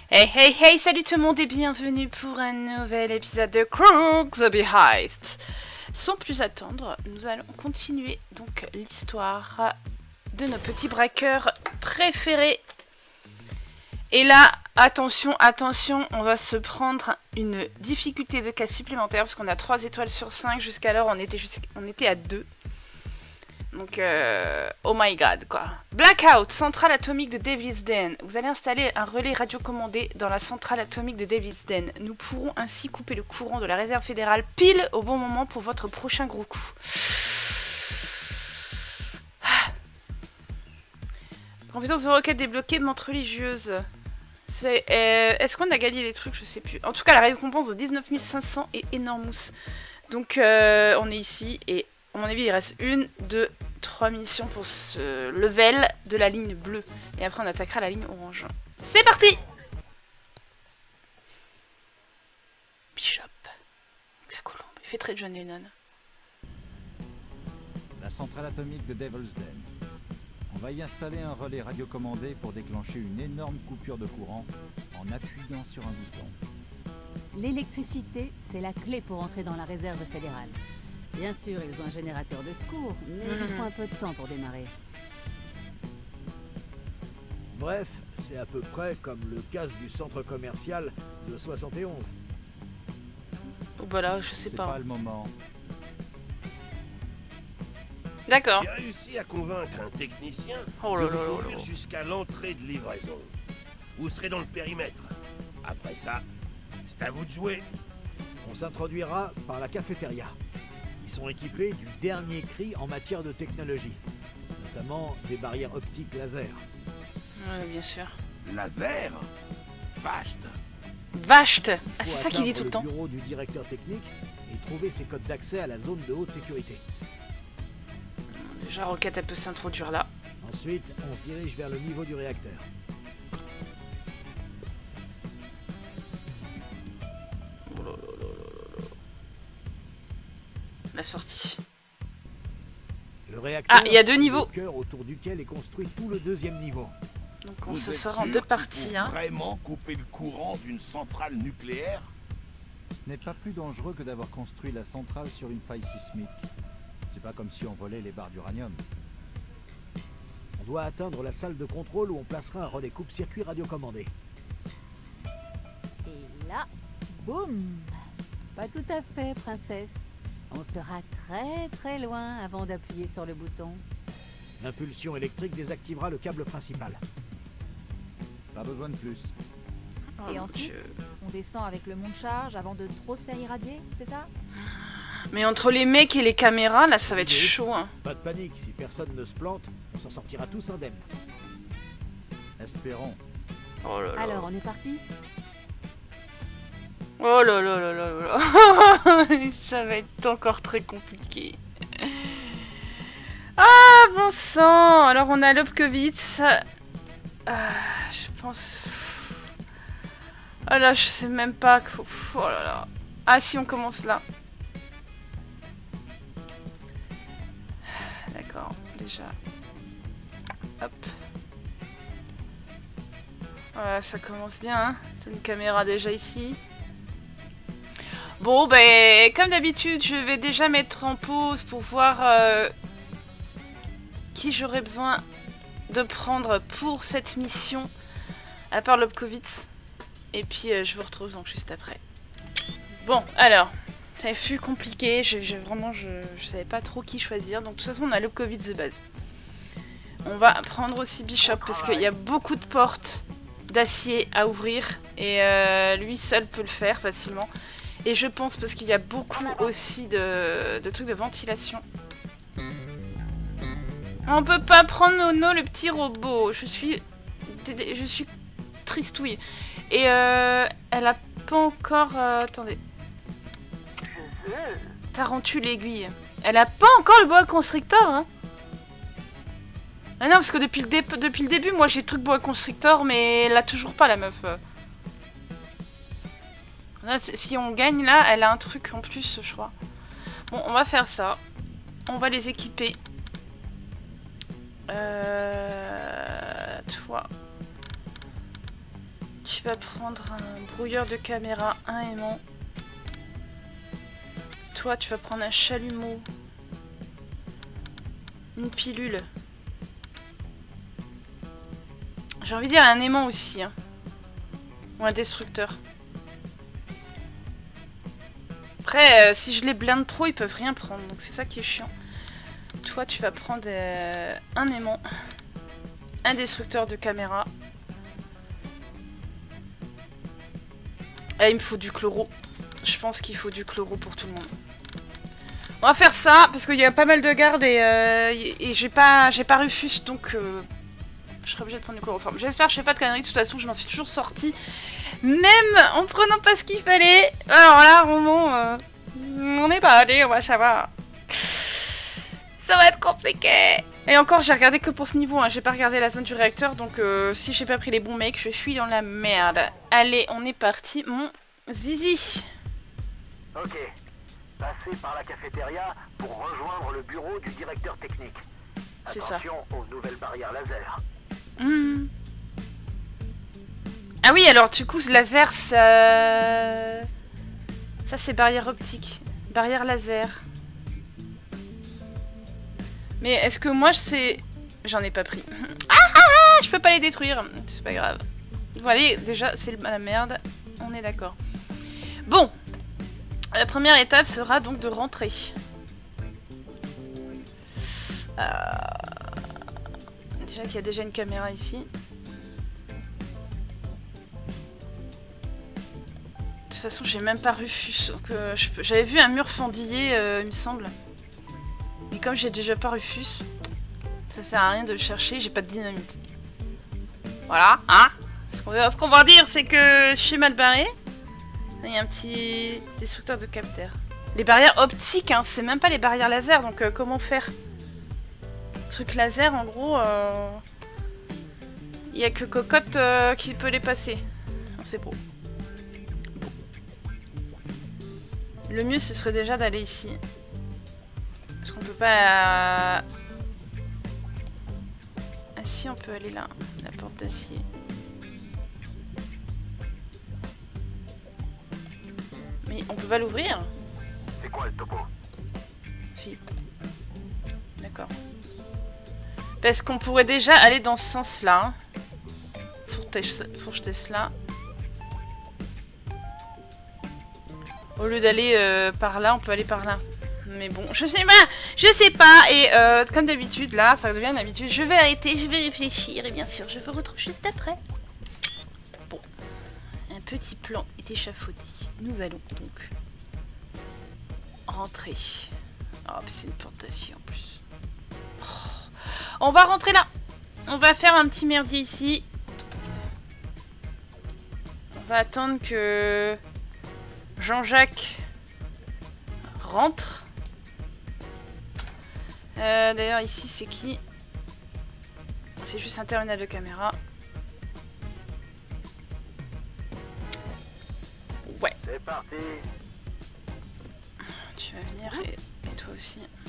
Hey hey hey, salut tout le monde et bienvenue pour un nouvel épisode de Crooksby Heist. Sans plus attendre, nous allons continuer donc l'histoire de nos petits braqueurs préférés. Et là, attention, attention, on va se prendre une difficulté de cas supplémentaire parce qu'on a 3 étoiles sur 5, jusqu'alors on était à 2. Donc, oh my god, quoi. Blackout, centrale atomique de Devil's Den. Vous allez installer un relais radiocommandé dans la centrale atomique de Devil's Den. Nous pourrons ainsi couper le courant de la réserve fédérale pile au bon moment pour votre prochain gros coup. Compétence de requête débloquée, menthe religieuse. Est-ce qu'on a gagné des trucs? Je sais plus. En tout cas, la récompense de 19 500 est énormous. Donc, on est ici et... à mon avis, il reste 1, 2, 3 missions pour ce level de la ligne bleue. Et après, on attaquera la ligne orange. C'est parti! Bishop. Sa colombe. Il fait très John Lennon. La centrale atomique de Devil's Den. On va y installer un relais radiocommandé pour déclencher une énorme coupure de courant en appuyant sur un bouton. L'électricité, c'est la clé pour entrer dans la réserve fédérale. Bien sûr, ils ont un générateur de secours, mais il faut un peu de temps pour démarrer. Bref, c'est à peu près comme le casse du centre commercial de 71. Oh bah là, je sais C'est pas. pas le moment. D'accord. J'ai réussi à convaincre un technicien Oh de là là vous là conduire là. jusqu'à l'entrée de livraison. Vous serez dans le périmètre. Après ça, c'est à vous de jouer. On s'introduira par la cafétéria. Ils sont équipés du dernier cri en matière de technologie, notamment des barrières optiques laser. Ouais, bien sûr. Laser? Vacht. Vacht. Ah, Il c'est faut ça qu'il dit atteindre tout le temps. bureau du directeur technique et trouver ses codes d'accès à la zone de haute sécurité. Déjà, Roquette, elle peut s'introduire là. Ensuite, on se dirige vers le niveau du réacteur. Oh là là là là là. La sortie. Le réacteur, Ah, il y a 2 est niveaux. le cœur autour duquel est construit tout le deuxième niveau. Donc on Vous se êtes sort en sûr 2 qu'il parties, faut hein. vraiment couper le courant d'une centrale nucléaire? Ce n'est pas plus dangereux que d'avoir construit la centrale sur une faille sismique. C'est pas comme si on volait les barres d'uranium. On doit atteindre la salle de contrôle où on placera un relais coupe-circuit radiocommandé. Et là, boum! Pas tout à fait, princesse. On sera très très loin avant d'appuyer sur le bouton. L'impulsion électrique désactivera le câble principal. Pas besoin de plus. Oh, Et mon ensuite, Dieu. on descend avec le mont de charge avant de trop se faire irradier, c'est ça? Mais entre les mecs et les caméras, là, ça va être chaud, hein. Pas de panique, si personne ne se plante, on s'en sortira tous indemnes. Espérons. Oh là là. Alors, on est parti? Oh là là là là là. Ça va être encore très compliqué. Ah, bon sang. Alors, on a Lobkowitz. Je pense... Ah là, je sais même pas... Oh là là. Ah si, on commence là. D'accord, déjà. Hop. Voilà, ça commence bien, hein. T'as une caméra déjà ici. Bon, ben, comme d'habitude, je vais déjà mettre en pause pour voir qui j'aurais besoin de prendre pour cette mission, à part Lobkowitz. Et puis, je vous retrouve donc juste après. Bon, alors, ça fut compliqué, vraiment, je savais pas trop qui choisir. Donc, de toute façon, on a Lobkowitz de base. On va prendre aussi Bishop, parce qu'il y a beaucoup de portes d'acier à ouvrir. Et lui seul peut le faire facilement. Et je pense parce qu'il y a beaucoup aussi de trucs de ventilation. On peut pas prendre Nono, le petit robot. Je suis tristouille. Et elle a pas encore... attendez. Tarentule l'aiguille. Elle a pas encore le boa constrictor, hein. Ah non, parce que depuis le début, moi j'ai le truc boa constrictor, mais elle a toujours pas, la meuf. Là, si on gagne là, elle a un truc en plus, je crois. Bon, on va faire ça. On va les équiper. Toi. Tu vas prendre un brouilleur de caméra, un aimant. Toi, tu vas prendre un chalumeau. Une pilule. J'ai envie de dire un aimant aussi. Hein. Ou un destructeur. Après, si je les blinde trop, ils peuvent rien prendre. Donc c'est ça qui est chiant. Toi, tu vas prendre un aimant. Un destructeur de caméra. Et il me faut du chloro. Je pense qu'il faut du chloro pour tout le monde. On va faire ça, parce qu'il y a pas mal de gardes et j'ai pas Rufus, donc je serai obligée de prendre du chloroforme. J'espère que je fais pas de conneries, de toute façon je m'en suis toujours sortie. Même en prenant pas ce qu'il fallait. Alors là, vraiment, on n'est pas allé, on va savoir. Ça va être compliqué. Et encore, j'ai regardé que pour ce niveau, hein. J'ai pas regardé la zone du réacteur, donc si j'ai pas pris les bons mecs, je suis dans la merde. Allez, on est parti, mon zizi. Ok. Passez par la cafétéria pour rejoindre le bureau du directeur technique. C'est ça. Attention aux nouvelles barrières laser. Mmh. Ah oui, alors du coup, laser, ça c'est barrière optique. Barrière laser. Mais est-ce que moi, j'en ai pas pris. Je peux pas les détruire. C'est pas grave. Bon, allez, déjà, c'est la merde. On est d'accord. Bon. La première étape sera donc de rentrer. Déjà qu'il y a déjà une caméra ici. De toute façon, j'ai même pas Rufus. J'avais vu un mur fendillé, il me semble. Mais comme j'ai déjà pas Rufus, ça sert à rien de le chercher, j'ai pas de dynamite. Voilà, hein. Ce qu'on va dire, c'est que je suis mal barré. Il y a un petit destructeur de capteurs. Les barrières optiques, hein, c'est même pas les barrières laser, donc comment faire? Truc laser, en gros, il y a que Cocotte qui peut les passer. C'est beau. Bon. Le mieux, ce serait déjà d'aller ici. Parce qu'on peut pas... Ah si, on peut aller là, la porte d'acier. Mais on peut pas l'ouvrir? C'est quoi le topo? Si. D'accord. Parce qu'on pourrait déjà aller dans ce sens-là. Faut que je teste là. Au lieu d'aller par là, on peut aller par là. Mais bon, je sais pas. Et comme d'habitude, là, ça devient une habitude. Je vais arrêter, je vais réfléchir. Et bien sûr, je vous retrouve juste après. Bon. Un petit plan est échafaudé. Nous allons donc rentrer. Oh, c'est une porte d'acier en plus. Oh. On va rentrer là. On va faire un petit merdier ici. On va attendre que Jean-Jacques rentre. D'ailleurs, ici, c'est qui? C'est juste un terminal de caméra. Ouais. C'est parti. Tu vas venir et toi aussi. De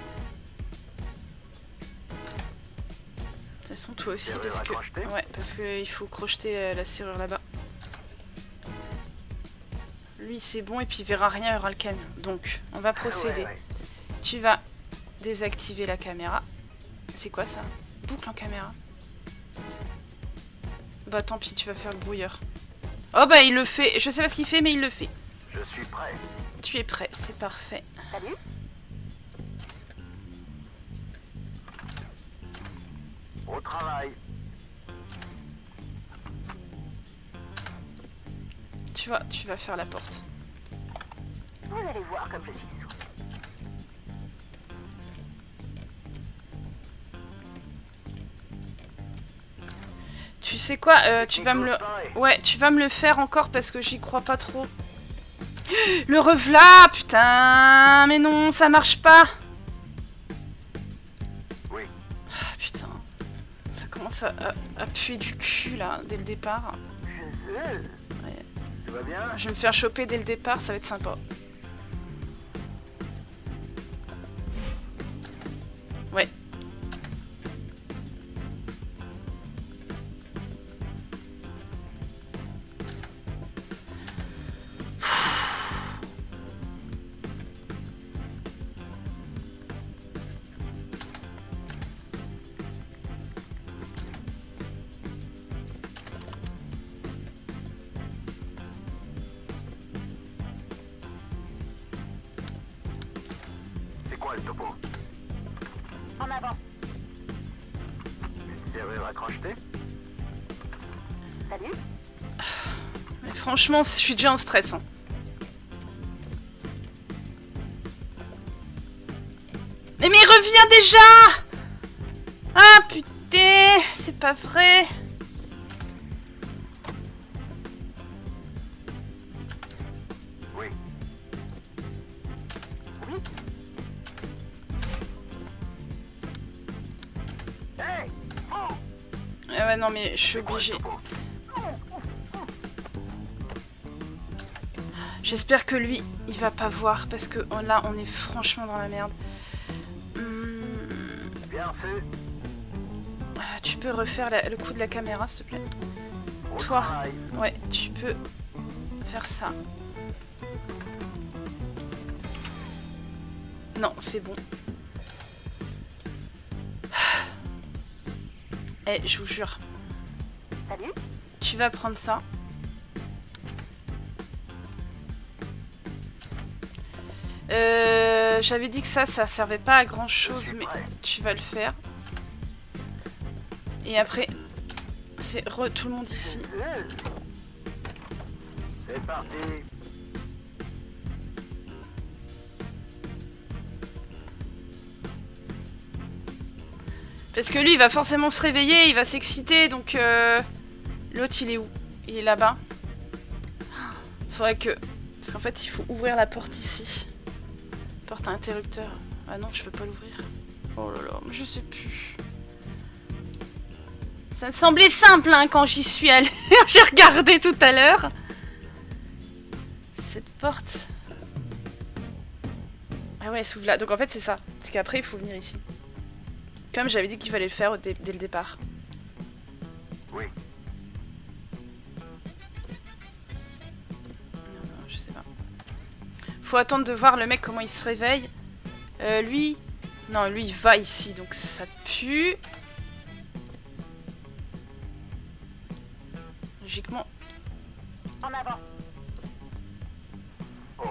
toute façon, toi aussi, parce que... Ouais, parce qu'il faut crocheter la serrure là-bas. Lui, c'est bon, et puis il verra rien, il y aura le camion. Donc, on va procéder. Ouais. Tu vas désactiver la caméra. C'est quoi ça? Boucle en caméra. Bah tant pis, tu vas faire le brouilleur. Oh bah il le fait. Je sais pas ce qu'il fait, mais il le fait. Je suis prêt. Tu es prêt, c'est parfait. Salut. Au travail. Tu vas faire la porte. Vous allez voir comme je suis souple. Tu sais quoi, tu vas me le... Ouais, tu vas me le faire encore parce que j'y crois pas trop. Le revla, putain. Mais non, ça marche pas. Oui. Ah, putain. Ça commence à puer du cul là, dès le départ. Je sais. Ouais. Tu vas bien? Je vais me faire choper dès le départ, ça va être sympa. Ouais. moi le topo. En avant. Une serrure à crocheter. Salut. Mais franchement, je suis déjà en stress. Hein. Mais reviens déjà! Ah putain, c'est pas vrai. Oui. Oui. Hey! Oh! Ah ouais, non mais je suis C'est quoi le obligée. topo? J'espère que lui, il va pas voir parce que là, on est franchement dans la merde. Bien fait. Tu peux refaire le coup de la caméra, s'il te plaît? Au Toi. travail. Ouais, tu peux faire ça. Non, c'est bon. Eh, je vous jure. Salut. Tu vas prendre ça. J'avais dit que ça servait pas à grand chose, mais tu vas le faire. Et après, c'est tout le monde ici. C'est parti. Parce que lui, il va forcément se réveiller, il va s'exciter, donc... L'autre, il est où? Il est là-bas. Faudrait que... Parce qu'en fait, il faut ouvrir la porte ici. Porte à interrupteur. Ah non, je peux pas l'ouvrir. Oh là là, je sais plus. Ça me semblait simple, hein, quand j'y suis allée. J'ai regardé tout à l'heure. Cette porte... Ah ouais, elle s'ouvre là. Donc en fait, c'est ça. C'est qu'après, il faut venir ici. Comme j'avais dit qu'il fallait le faire dès le départ. Oui. Non, je sais pas. Faut attendre de voir le mec comment il se réveille. Lui... Non, lui il va ici, donc ça pue. Logiquement... En avant. Oh.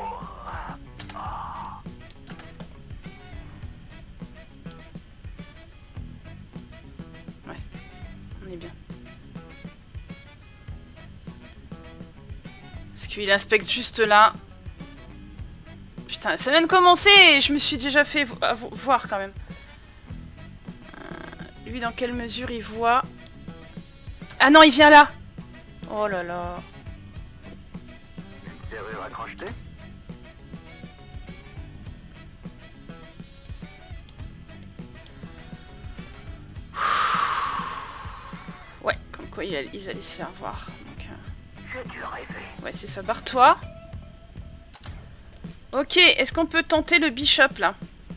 On est bien. Parce qu'il inspecte juste là. Putain, ça vient de commencer et je me suis déjà fait voir quand même. Lui, dans quelle mesure il voit? Ah non, il vient là. Oh là là. Une serrure à crocheter. Ouais, comme quoi ils allaient se faire voir. Donc, J'ai dû rêver. ouais, c'est ça. Barre-toi. Ok, est-ce qu'on peut tenter le bishop là?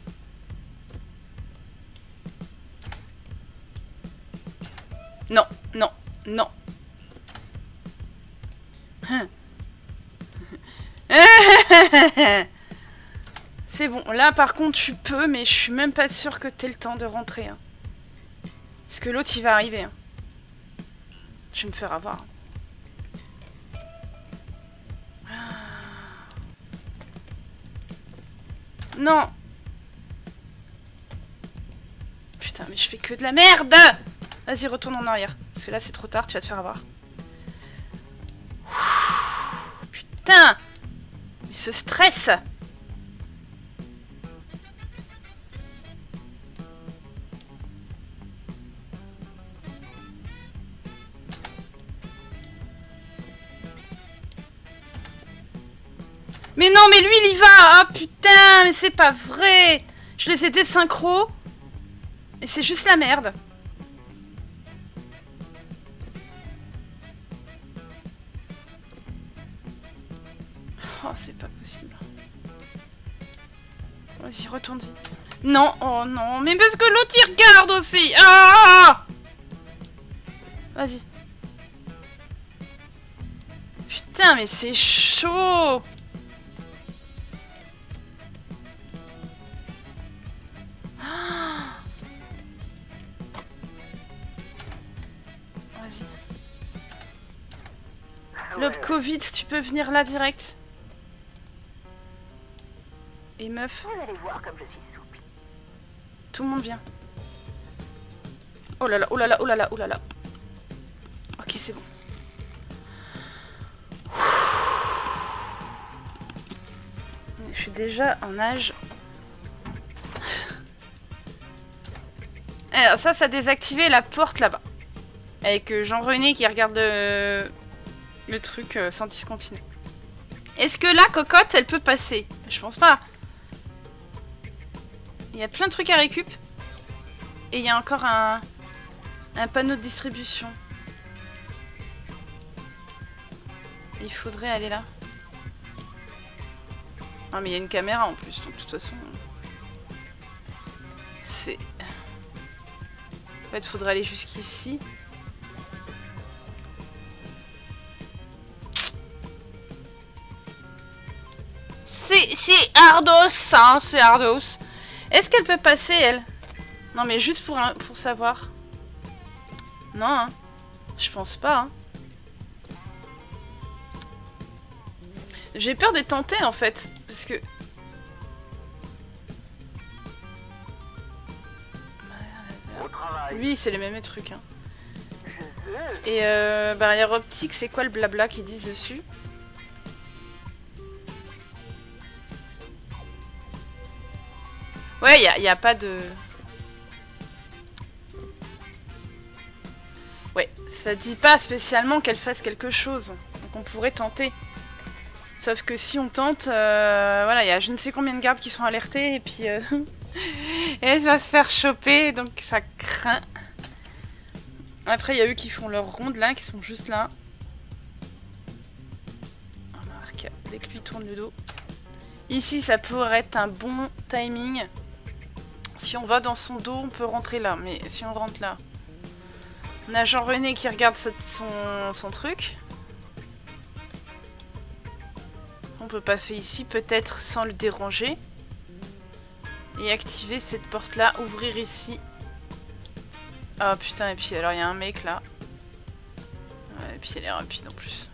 Non, non, non. C'est bon, là par contre tu peux, mais je suis même pas sûre que t'aies le temps de rentrer. Hein. Parce que l'autre il va arriver. Hein. Je vais me faire avoir. Non. Putain, mais je fais que de la merde. Vas-y, retourne en arrière. Parce que là, c'est trop tard, tu vas te faire avoir. Putain. Mais ce stress. Mais non, mais lui, il y va. Ah, putain, mais c'est pas vrai. Je les ai désynchro. Et c'est juste la merde. Oh, c'est pas possible. Vas-y, retourne-y. Non, oh non, mais parce que l'autre, il regarde aussi. Ah! Vas-y. Putain, mais c'est chaud. Lobkowitz, tu peux venir là direct. Et meuf. Vous allez voir comme je suis souple. Tout le monde vient. Oh là là, oh là là, oh là là, oh là là. Ok, c'est bon. Je suis déjà en âge. Alors ça a désactivé la porte là-bas. Avec Jean-René qui regarde le truc sans discontinuer. Est-ce que la cocotte, elle peut passer? Je pense pas. Il y a plein de trucs à récup. Et il y a encore un panneau de distribution. Il faudrait aller là. Ah mais il y a une caméra en plus, donc de toute façon... C'est... En fait, il faudrait aller jusqu'ici. C'est Ardos, hein, c'est Ardos. Est-ce qu'elle peut passer, elle? Non, mais juste pour savoir. Non, hein. Je pense pas, hein. J'ai peur de tenter, en fait. Parce que... Oui, c'est les mêmes trucs, hein. Et barrière optique, c'est quoi le blabla qu'ils disent dessus? Ouais, y a pas de... Ouais, ça dit pas spécialement qu'elle fasse quelque chose. Donc on pourrait tenter. Sauf que si on tente, voilà, il y a je ne sais combien de gardes qui sont alertés et puis... elle va se faire choper, donc ça craint. Après, il y a eux qui font leur ronde là, qui sont juste là. On remarque, dès que lui tourne le dos. Ici, ça pourrait être un bon timing. Si on va dans son dos, on peut rentrer là. Mais si on rentre là... On a Jean-René qui regarde son truc. On peut passer ici, peut-être sans le déranger. Et activer cette porte-là, ouvrir ici. Ah oh, putain, et puis alors il y a un mec là. Ouais, et puis elle est rapide en plus.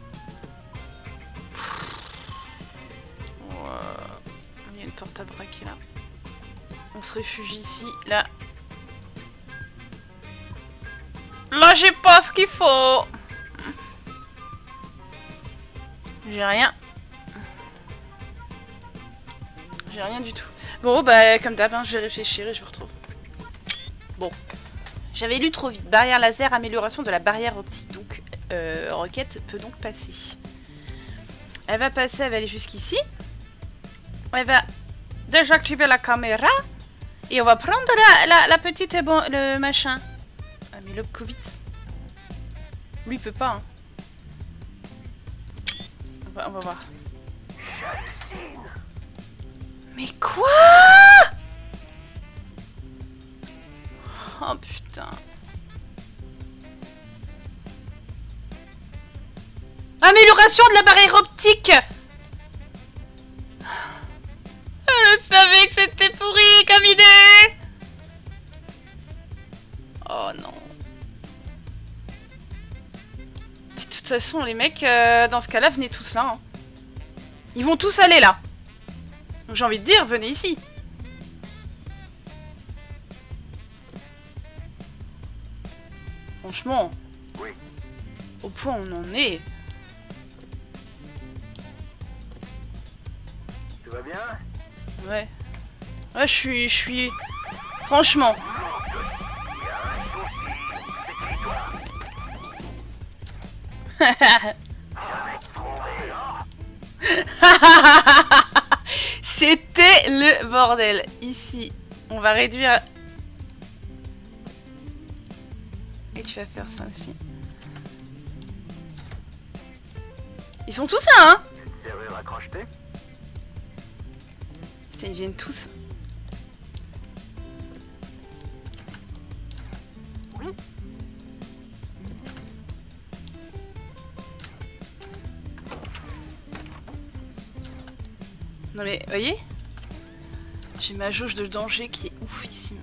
Wow. Il y a une porte à braquer là. On se réfugie ici, là. Là, j'ai pas ce qu'il faut. J'ai rien. J'ai rien du tout. Bon, bah, comme d'hab, hein, je vais réfléchir et je vous retrouve. Bon. J'avais lu trop vite. Barrière laser, amélioration de la barrière optique. Donc, Roquette peut donc passer. Elle va passer, elle va aller jusqu'ici. Elle va désactiver la caméra. Et on va prendre la petite... Bon, le machin. Ah, mais Lobkowitz. Lui, il peut pas, hein. On va voir. Mais quoi? Oh putain. Amélioration de la barrière optique. Je savais que c'était pourri comme idée. Oh non. De toute façon, les mecs, dans ce cas-là, venez tous là. Hein. Ils vont tous aller là. J'ai envie de dire, venez ici. Franchement, oui. Au point où on en est. Tout va bien? Ouais. Ouais, je suis... Franchement. C'était le bordel. Ici, on va réduire... Et tu vas faire ça aussi. Ils sont tous là, hein? Serrure à crocheter? Putain, ils viennent tous. Oui. Non mais, voyez? J'ai ma jauge de danger qui est oufissime.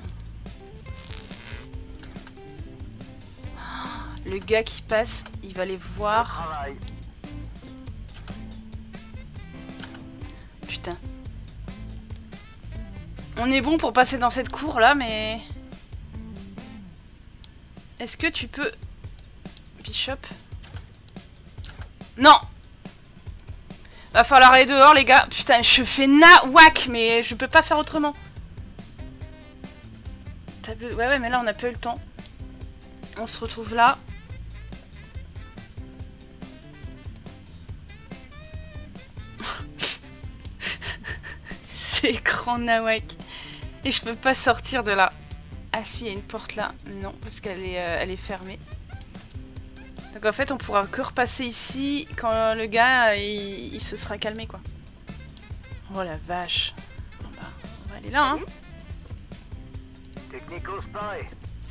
Le gars qui passe, il va les voir. Putain. On est bon pour passer dans cette cour là, mais... Est-ce que tu peux... Bishop? Non! Va falloir aller dehors les gars. Putain, je fais nawak, mais je peux pas faire autrement. Ouais, mais là on a pas eu le temps. On se retrouve là. C'est écran nawak. Et je peux pas sortir de là. Ah si, il y a une porte là. Non, parce qu'elle est, elle est fermée. Donc en fait, on pourra que repasser ici quand le gars, il se sera calmé, quoi. Oh la vache. Bon bah, on va aller là, hein. Technico Spy.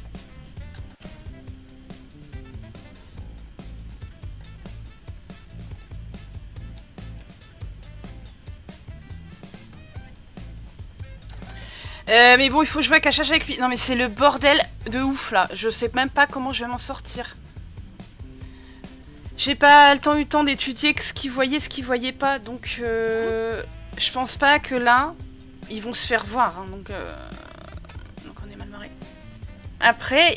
Mais bon, il faut jouer à cache-cache avec lui. Non mais c'est le bordel de ouf là. Je sais même pas comment je vais m'en sortir. J'ai pas eu le temps d'étudier ce qu'ils voyaient, ce qu'ils voyaient pas. Donc je pense pas que là, ils vont se faire voir. Hein, donc on est mal marré. Après...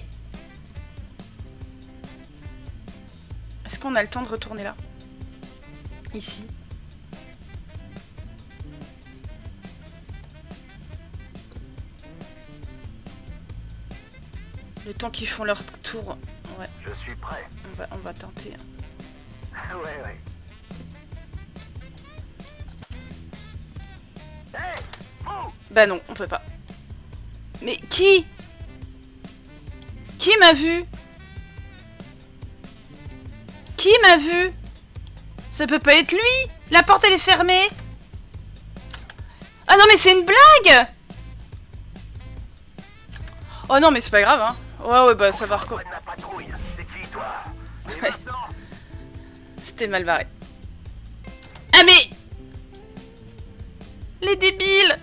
Est-ce qu'on a le temps de retourner là? Ici. Le temps qu'ils font leur tour, ouais. Je suis prêt. On va tenter. Ouais. Hey, vous! Bah non, on peut pas. Mais qui? Qui m'a vu? Qui m'a vu? Ça peut pas être lui! La porte elle est fermée! Ah non mais c'est une blague! Oh non mais c'est pas grave hein. Ouais bah ça va recommencer. Ouais. C'était mal barré. Ah mais... Les débiles!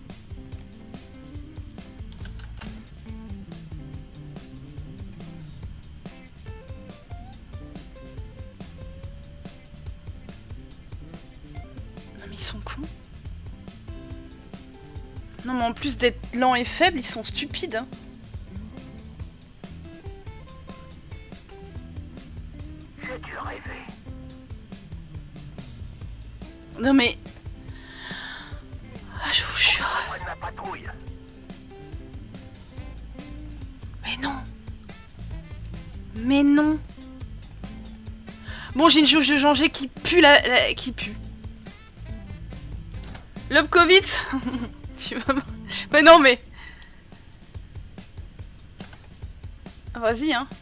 Non mais ils sont cons. Non mais en plus d'être lents et faibles, ils sont stupides hein. Non mais... Ah, je vous jure. Mais non. Mais non. Bon, j'ai une jauge de danger qui pue qui pue. Lobkowitz. Tu vas... Mais non mais... Vas-y hein.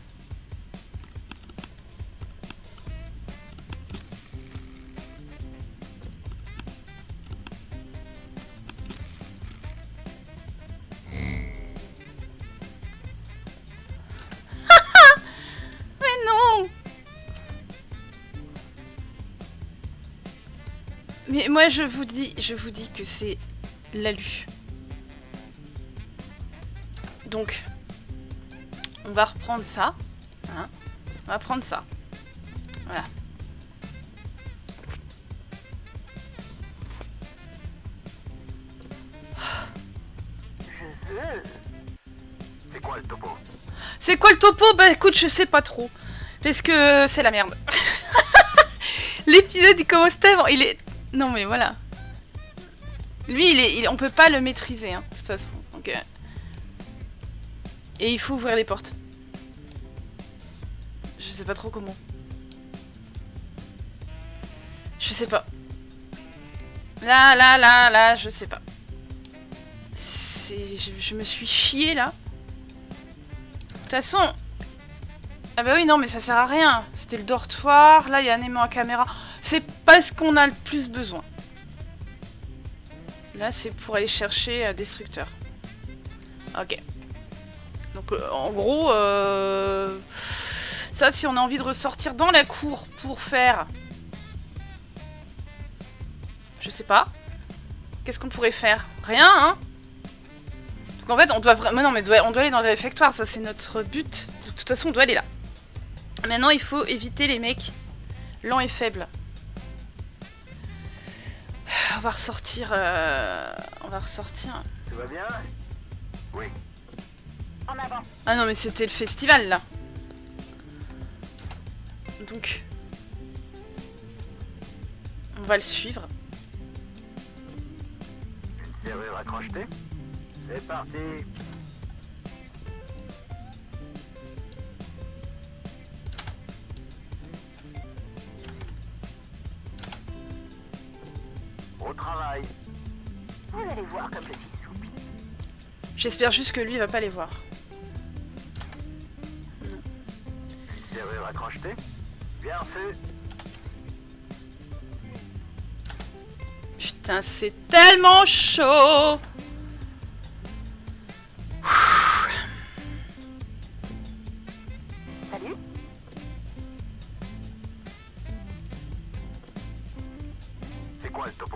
Mais moi je vous dis que c'est l'alu. Donc, on va reprendre ça. Hein, on va prendre ça. Voilà. C'est quoi le topo? C'est quoi le topo? Bah écoute, je sais pas trop. Parce que c'est la merde. L'épisode il commence tellement... Il est... Non mais voilà. Lui, on peut pas le maîtriser, hein, de toute façon. Donc, et il faut ouvrir les portes. Je sais pas trop comment. Je sais pas. Là, je sais pas. Je me suis chiée là. De toute façon... Ah bah oui, non, mais ça sert à rien. C'était le dortoir. Là, il y a un aimant à caméra. C'est pas ce qu'on a le plus besoin. Là, c'est pour aller chercher destructeur. Ok. Donc, en gros, ça, si on a envie de ressortir dans la cour pour faire... Je sais pas. Qu'est-ce qu'on pourrait faire? Rien, hein? Donc, en fait, on doit vraiment... Non, mais on doit aller dans le réfectoire. Ça, c'est notre but. De toute façon, on doit aller là. Maintenant, il faut éviter les mecs lents et faibles. On va ressortir... On va ressortir... Tout va bien? Oui. En avant. Ah non, mais c'était le festival, là. Donc... on va le suivre. Une serrure à crocheter? C'est parti. Au travail. Vous allez voir comme je suis souple. J'espère juste que lui, il va pas les voir. Une serrure à crocheter? Bien reçu. Putain, c'est tellement chaud. Salut. C'est quoi le topo?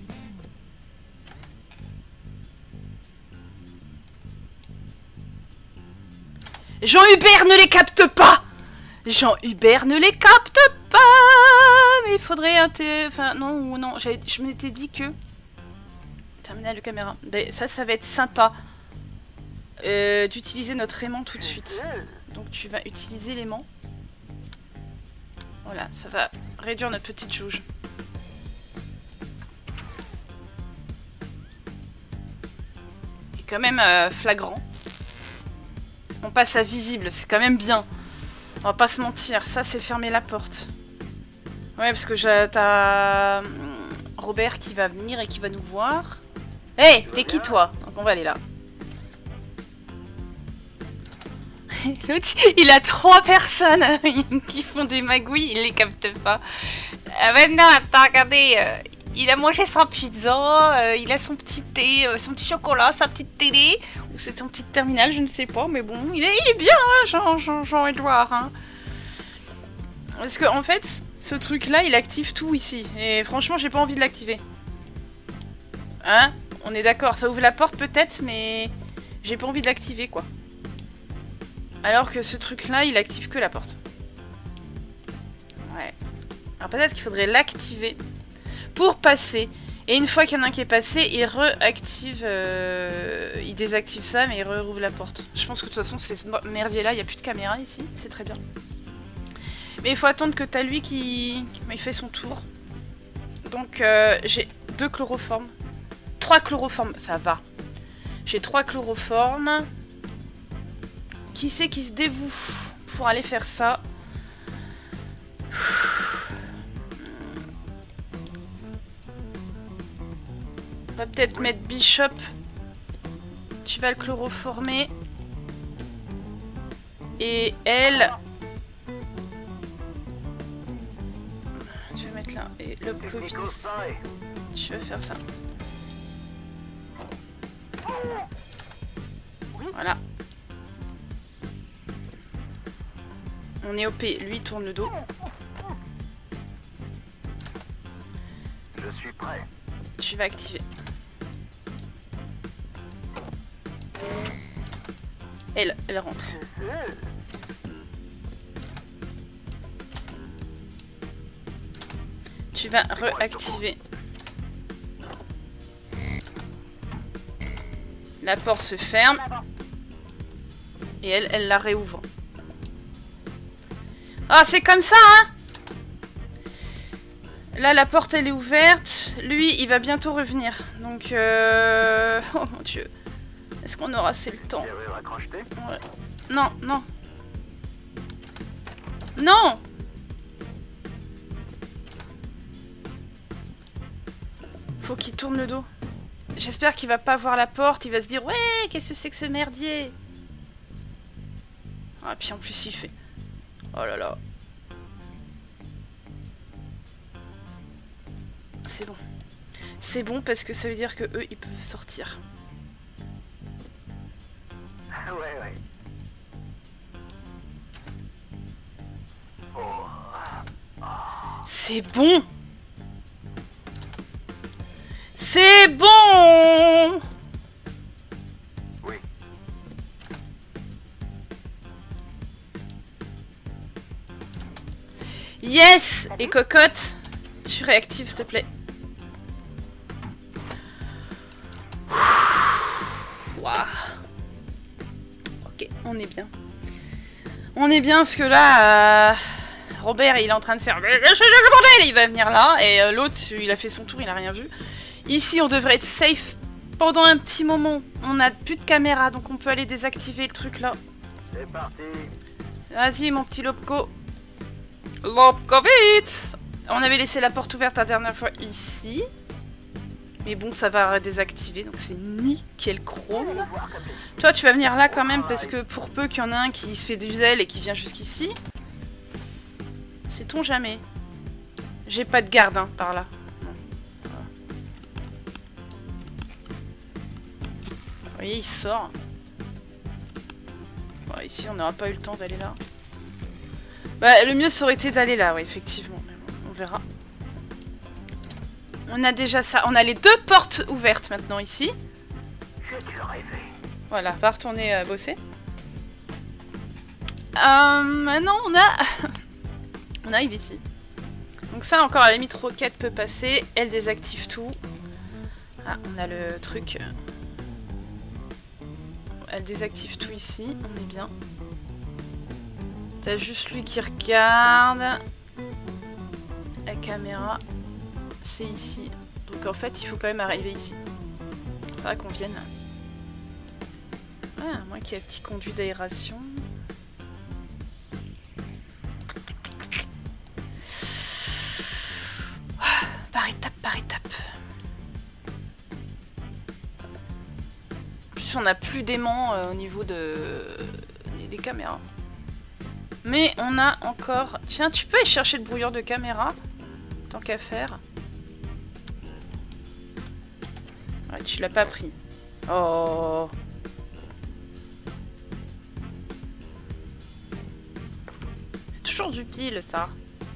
Jean-Hubert ne les capte pas. Jean-Hubert ne les capte pas. Mais il faudrait enfin, non, non, je m'étais dit que... Terminal de caméra. Ben, ça va être sympa. D'utiliser notre aimant tout de suite. Donc tu vas utiliser l'aimant. Voilà, ça va réduire notre petite jauge. Et quand même flagrant. On passe à visible, c'est quand même bien. On va pas se mentir, ça c'est fermer la porte. Ouais, parce que t'as Robert qui va venir et qui va nous voir. Hey, t'es qui toi? Donc on va aller là. L'autre, il a 3 personnes qui font des magouilles, il les capte pas. Ben non, attends, regardez, il a mangé sa pizza, il a son petit thé, son petit chocolat, sa petite télé, ou c'est son petit terminal, je ne sais pas, mais bon, il est bien, hein, Jean-Edouard. Hein. Parce que en fait, ce truc-là, il active tout ici, et franchement, j'ai pas envie de l'activer. Hein? On est d'accord, ça ouvre la porte peut-être, mais j'ai pas envie de l'activer, quoi. Alors que ce truc-là, il active que la porte. Ouais. Alors peut-être qu'il faudrait l'activer pour passer. Et une fois qu'il y en a un qui est passé, il réactive... il désactive ça, mais il rouvre la porte. Je pense que de toute façon, c'est ce merdier-là, il n'y a plus de caméra ici. C'est très bien. Mais il faut attendre que t'as lui qui fait son tour. Donc j'ai 2 chloroformes. 3 chloroformes, ça va. J'ai 3 chloroformes. Qui c'est qui se dévoue pour aller faire ça? On va peut-être mettre Bishop. Tu vas le chloroformer. Et elle... Je vais mettre là. Et Lobkowitz. Tu vas faire ça. Voilà. On est OP, lui il tourne le dos. Je suis prêt. Tu vas activer. Elle rentre. Tu vas réactiver. La porte se ferme. Et elle la réouvre. Ah, c'est comme ça, hein? Là, la porte, elle est ouverte. Lui, il va bientôt revenir. Donc, oh mon Dieu. Est-ce qu'on aura assez le temps? Ouais. Non, non. Non! Faut qu'il tourne le dos. J'espère qu'il va pas voir la porte. Il va se dire, ouais, qu'est-ce que c'est que ce merdier? Ah, puis en plus, il fait... Oh là là. C'est bon. C'est bon parce que ça veut dire que eux ils peuvent sortir. Ouais. Oh. C'est bon. C'est bon. Oui. Yes. Et cocotte, tu réactives s'il te plaît. On est bien. On est bien parce que là, Robert il est en train de se faire le bordel, il va venir là, et l'autre il a fait son tour, il a rien vu. Ici on devrait être safe pendant un petit moment. On a plus de caméra donc on peut aller désactiver le truc là. C'est parti. Vas-y mon petit Lobko. Lobkovitz. On avait laissé la porte ouverte la dernière fois ici. Mais bon, ça va désactiver, donc c'est nickel chrome. Toi, tu vas venir là quand même, parce que pour peu qu'il y en a un qui se fait du zèle et qui vient jusqu'ici, sait-on jamais. J'ai pas de garde, hein, par là. Non. Voilà. Vous voyez, il sort. Bon, ici, on n'aura pas eu le temps d'aller là. Bah, le mieux, ça aurait été d'aller là, oui, effectivement. Mais bon, on verra. On a déjà ça. On a les deux portes ouvertes maintenant ici. J'ai dû rêver. Voilà, va retourner bosser. Maintenant, on a... on arrive ici. Donc ça, encore, à la limite, Roquette peut passer. Elle désactive tout. Ah, on a le truc... Elle désactive tout ici. On est bien. T'as juste lui qui regarde. La caméra... c'est ici. Donc en fait, il faut quand même arriver ici. Faudra qu'on vienne. Ah, à moins qu'il y ait un petit conduit d'aération. Par étape, par étape. En plus, on n'a plus d'aimant au niveau des caméras. Mais on a encore... Tiens, tu peux aller chercher le brouilleur de caméra. Tant qu'à faire. Ouais, tu l'as pas pris. Oh. C'est toujours utile, ça.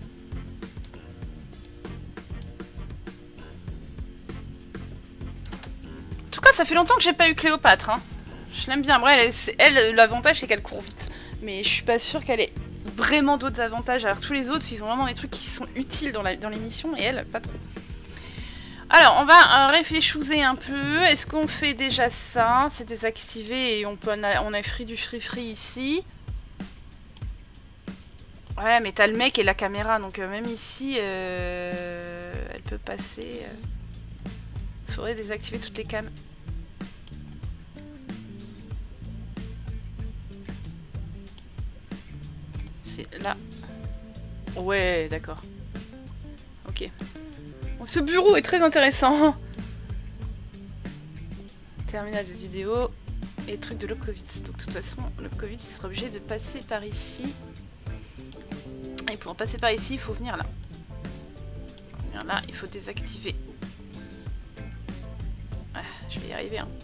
En tout cas, ça fait longtemps que j'ai pas eu Cléopâtre. Hein. Je l'aime bien. Après, elle l'avantage, c'est qu'elle court vite. Mais je suis pas sûre qu'elle ait vraiment d'autres avantages. Alors que tous les autres, ils ont vraiment des trucs qui sont utiles dans les missions. Et elle, pas trop. Alors, on va réfléchir un peu. Est-ce qu'on fait déjà ça? C'est désactivé et on a free du free ici. Ouais, mais t'as le mec et la caméra, donc même ici, elle peut passer. Faudrait désactiver toutes les cams. C'est là. Ouais, d'accord. Ok. Ce bureau est très intéressant. Terminal de vidéo et truc de Lobkovitz. Donc de toute façon, Lobkovitz sera obligé de passer par ici. Et pour passer par ici, il faut venir là. Venir là, il faut désactiver. Ah, je vais y arriver. Hein.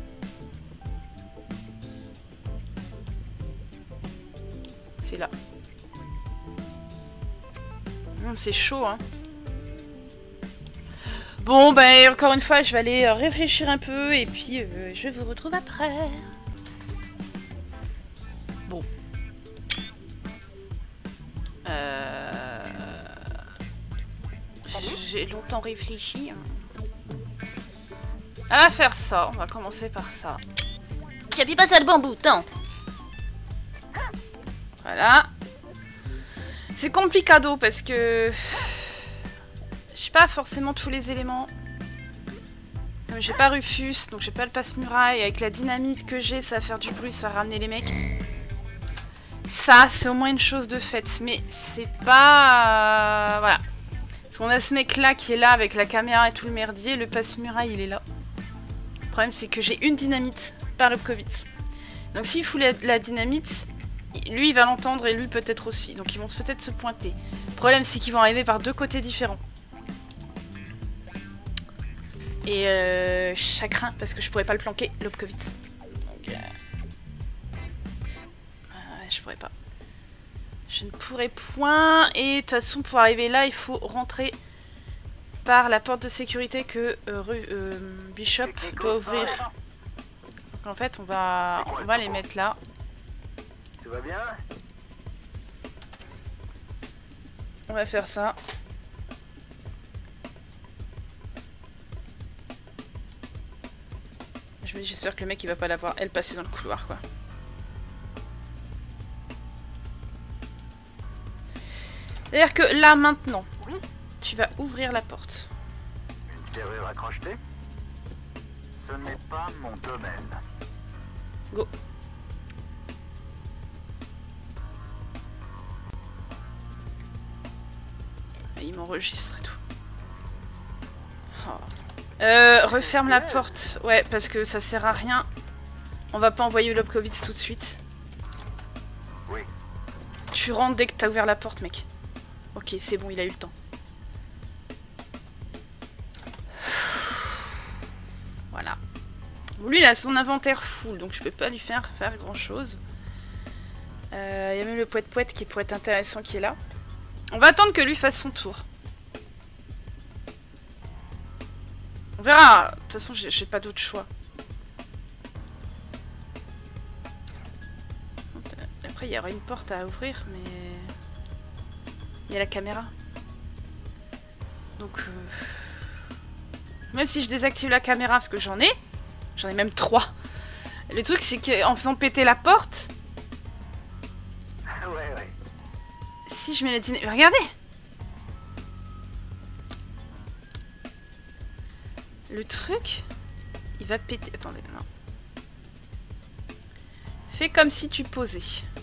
C'est là. C'est chaud, hein. Bon, ben, encore une fois, je vais aller réfléchir un peu et puis je vous retrouve après. Bon. J'ai longtemps réfléchi. À faire ça, on va commencer par ça. J'appuie pas sur le bon bouton. Voilà. C'est complicado parce que... j'ai pas forcément tous les éléments. Comme j'ai pas Rufus, donc j'ai pas le passe-muraille. Avec la dynamite que j'ai, ça va faire du bruit, ça va ramener les mecs. Ça, c'est au moins une chose de faite. Mais c'est pas... voilà. Parce qu'on a ce mec-là qui est là avec la caméra et tout le merdier. Le passe-muraille, il est là. Le problème, c'est que j'ai une dynamite par Lobkovitz. Donc s'il fout la dynamite, lui, il va l'entendre et lui peut-être aussi. Donc ils vont peut-être se pointer. Le problème, c'est qu'ils vont arriver par deux côtés différents. Et chagrin, parce que je pourrais pas le planquer, Lobkovitz. Donc, je pourrais pas. Je ne pourrais point. Et de toute façon, pour arriver là, il faut rentrer par la porte de sécurité que Bishop doit ouvrir. Donc en fait, on va les mettre là. Tout va bien? On va faire ça. J'espère que le mec il va pas la voir elle passer dans le couloir quoi. C'est-à-dire que là, maintenant, Oui. tu vas ouvrir la porte. Une serrure à crocheter? Ce n'est pas mon domaine. Go. Il m'enregistre et tout. Oh. Referme la porte. Ouais, parce que ça sert à rien. On va pas envoyer Lobkowitz tout de suite. Oui. Tu rentres dès que t'as ouvert la porte, mec. Ok, c'est bon, il a eu le temps. Voilà. Bon, lui, il a son inventaire full, donc je peux pas lui faire grand chose. Il y a même le poète-poète qui pourrait être intéressant qui est là. On va attendre que lui fasse son tour. On verra. De toute façon, j'ai pas d'autre choix. Après, il y aura une porte à ouvrir, mais... il y a la caméra. Donc... même si je désactive la caméra, parce que j'en ai même 3. Le truc, c'est qu'en faisant péter la porte... Ouais. si je mets la dynamite... Regardez! Le truc... il va péter... Attendez, non. Fais comme si tu posais.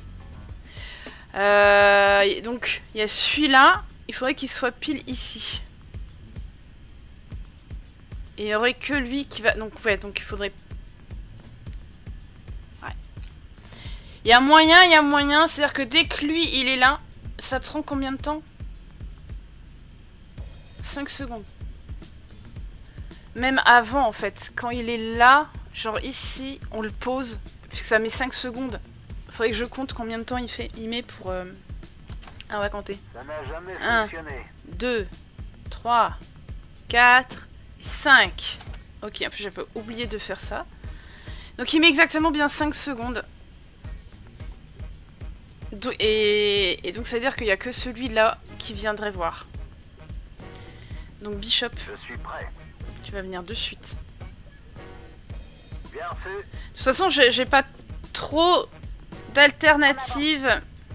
Donc, il y a celui-là. Il faudrait qu'il soit pile ici. Et il n'y aurait que lui qui va... Donc, ouais, donc il faudrait... Ouais. Il y a moyen. C'est-à-dire que dès que lui, il est là, ça prend combien de temps? 5 secondes. Même avant, en fait. Quand il est là, genre ici, on le pose. Puisque ça met 5 secondes. Il faudrait que je compte combien de temps il met pour... Ah, on va compter. Ça n'a jamais 1, fonctionné. 2, 3, 4, 5. Ok, en plus j'avais oublié de faire ça. Donc il met exactement bien 5 secondes. Et donc ça veut dire qu'il n'y a que celui-là qui viendrait voir. Donc Bishop, Je suis prêt. tu vas venir de suite. Bien reçu. De toute façon, j'ai pas trop d'alternatives.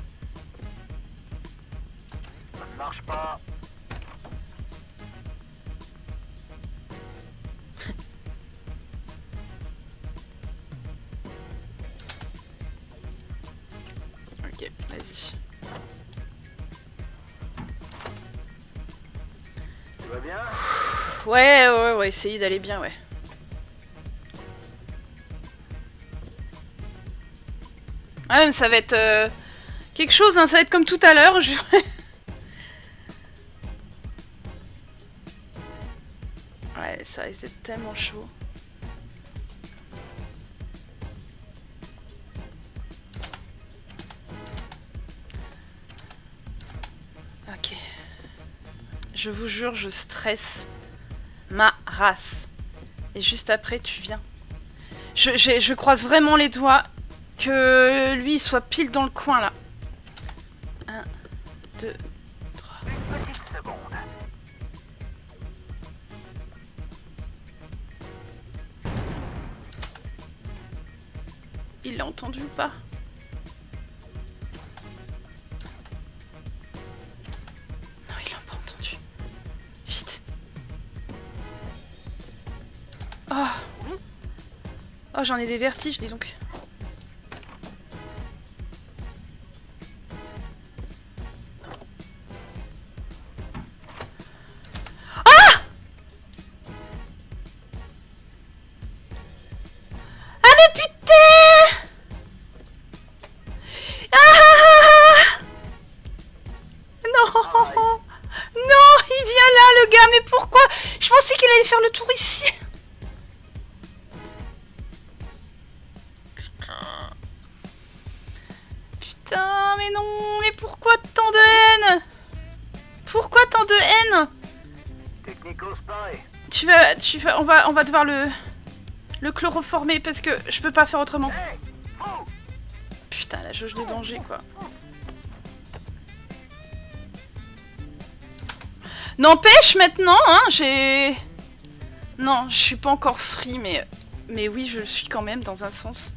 Ça ne marche pas. Ok, vas-y. Tu vas bien? Ouais, essayez d'aller bien, ouais. Ah, mais ça va être quelque chose, hein, ça va être comme tout à l'heure. Ouais, ça risque d'être tellement chaud. Ok. Je vous jure, je stresse ma race. Et juste après, tu viens. Je croise vraiment les doigts que lui soit pile dans le coin là. 1, 2, 3. Une petite seconde. Il l'a entendu ou pas? Non, il l'a pas entendu. Vite. Oh, oh, j'en ai des vertiges, dis donc. Faire le tour ici. Putain, mais non, mais pourquoi tant de haine? Pourquoi tant de haine? On va devoir le chloroformer parce que je peux pas faire autrement. Putain, la jauge de danger quoi. N'empêche maintenant, hein, j'ai... Non, je suis pas encore free, mais oui, je le suis quand même, dans un sens.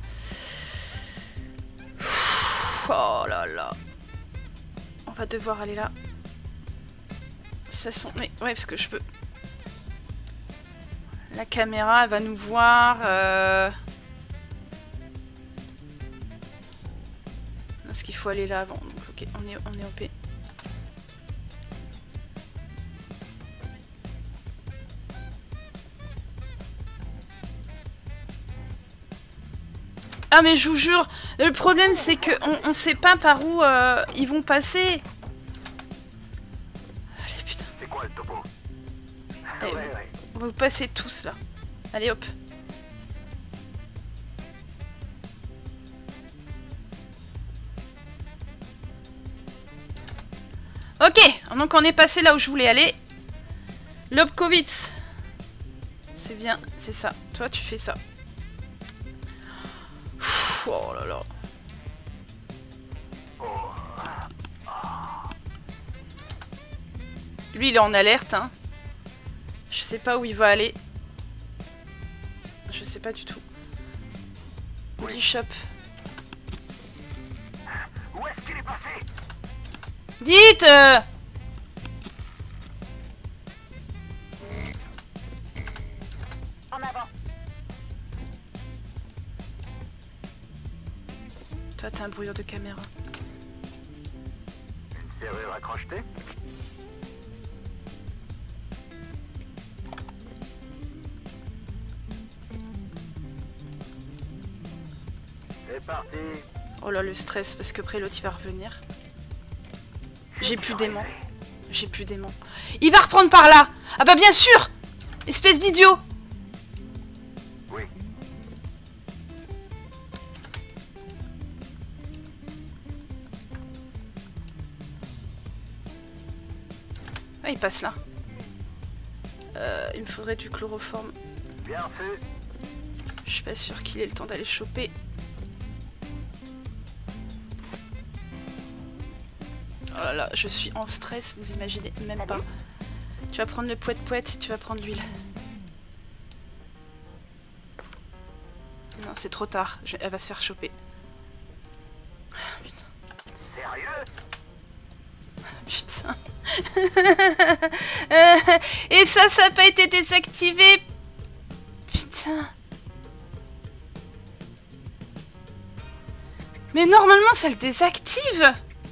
Oh là là. On va devoir aller là. Ça sont... Mais ouais, parce que je peux... La caméra, elle va nous voir. Parce qu'il faut aller là avant. Donc ok, on est OP. Ah mais je vous jure, le problème c'est que on sait pas par où ils vont passer. Allez putain. C'est quoi le topo? Allez, Ouais, ouais. vous passez tous là. Allez hop. Ok, donc on est passé là où je voulais aller. Lobkowitz. C'est bien, c'est ça. Toi tu fais ça. Pff, oh là là. Lui il est en alerte hein. Je sais pas où il va aller. Je sais pas du tout. Woody Shop. Où est-ce qu'il est passé? Dites En avant. Toi t'es un brouilleur de caméra. Une serrure à crocheter? C'est parti. Oh là le stress parce que après l'autre il va revenir. J'ai plus d'aimant. J'ai plus d'aimant. Il va reprendre par là. Ah bah bien sûr. Espèce d'idiot. Oui. Ah il passe là. Il me faudrait du chloroforme. Bien sûr. Je suis pas sûre qu'il ait le temps d'aller choper. Oh là là, je suis en stress, vous imaginez même pas. Tu vas prendre le poète-poète et tu vas prendre l'huile. Non, c'est trop tard. Elle va se faire choper. Ah, putain. Sérieux? Putain. Et ça n'a pas été désactivé. Putain. Mais normalement, ça le désactive.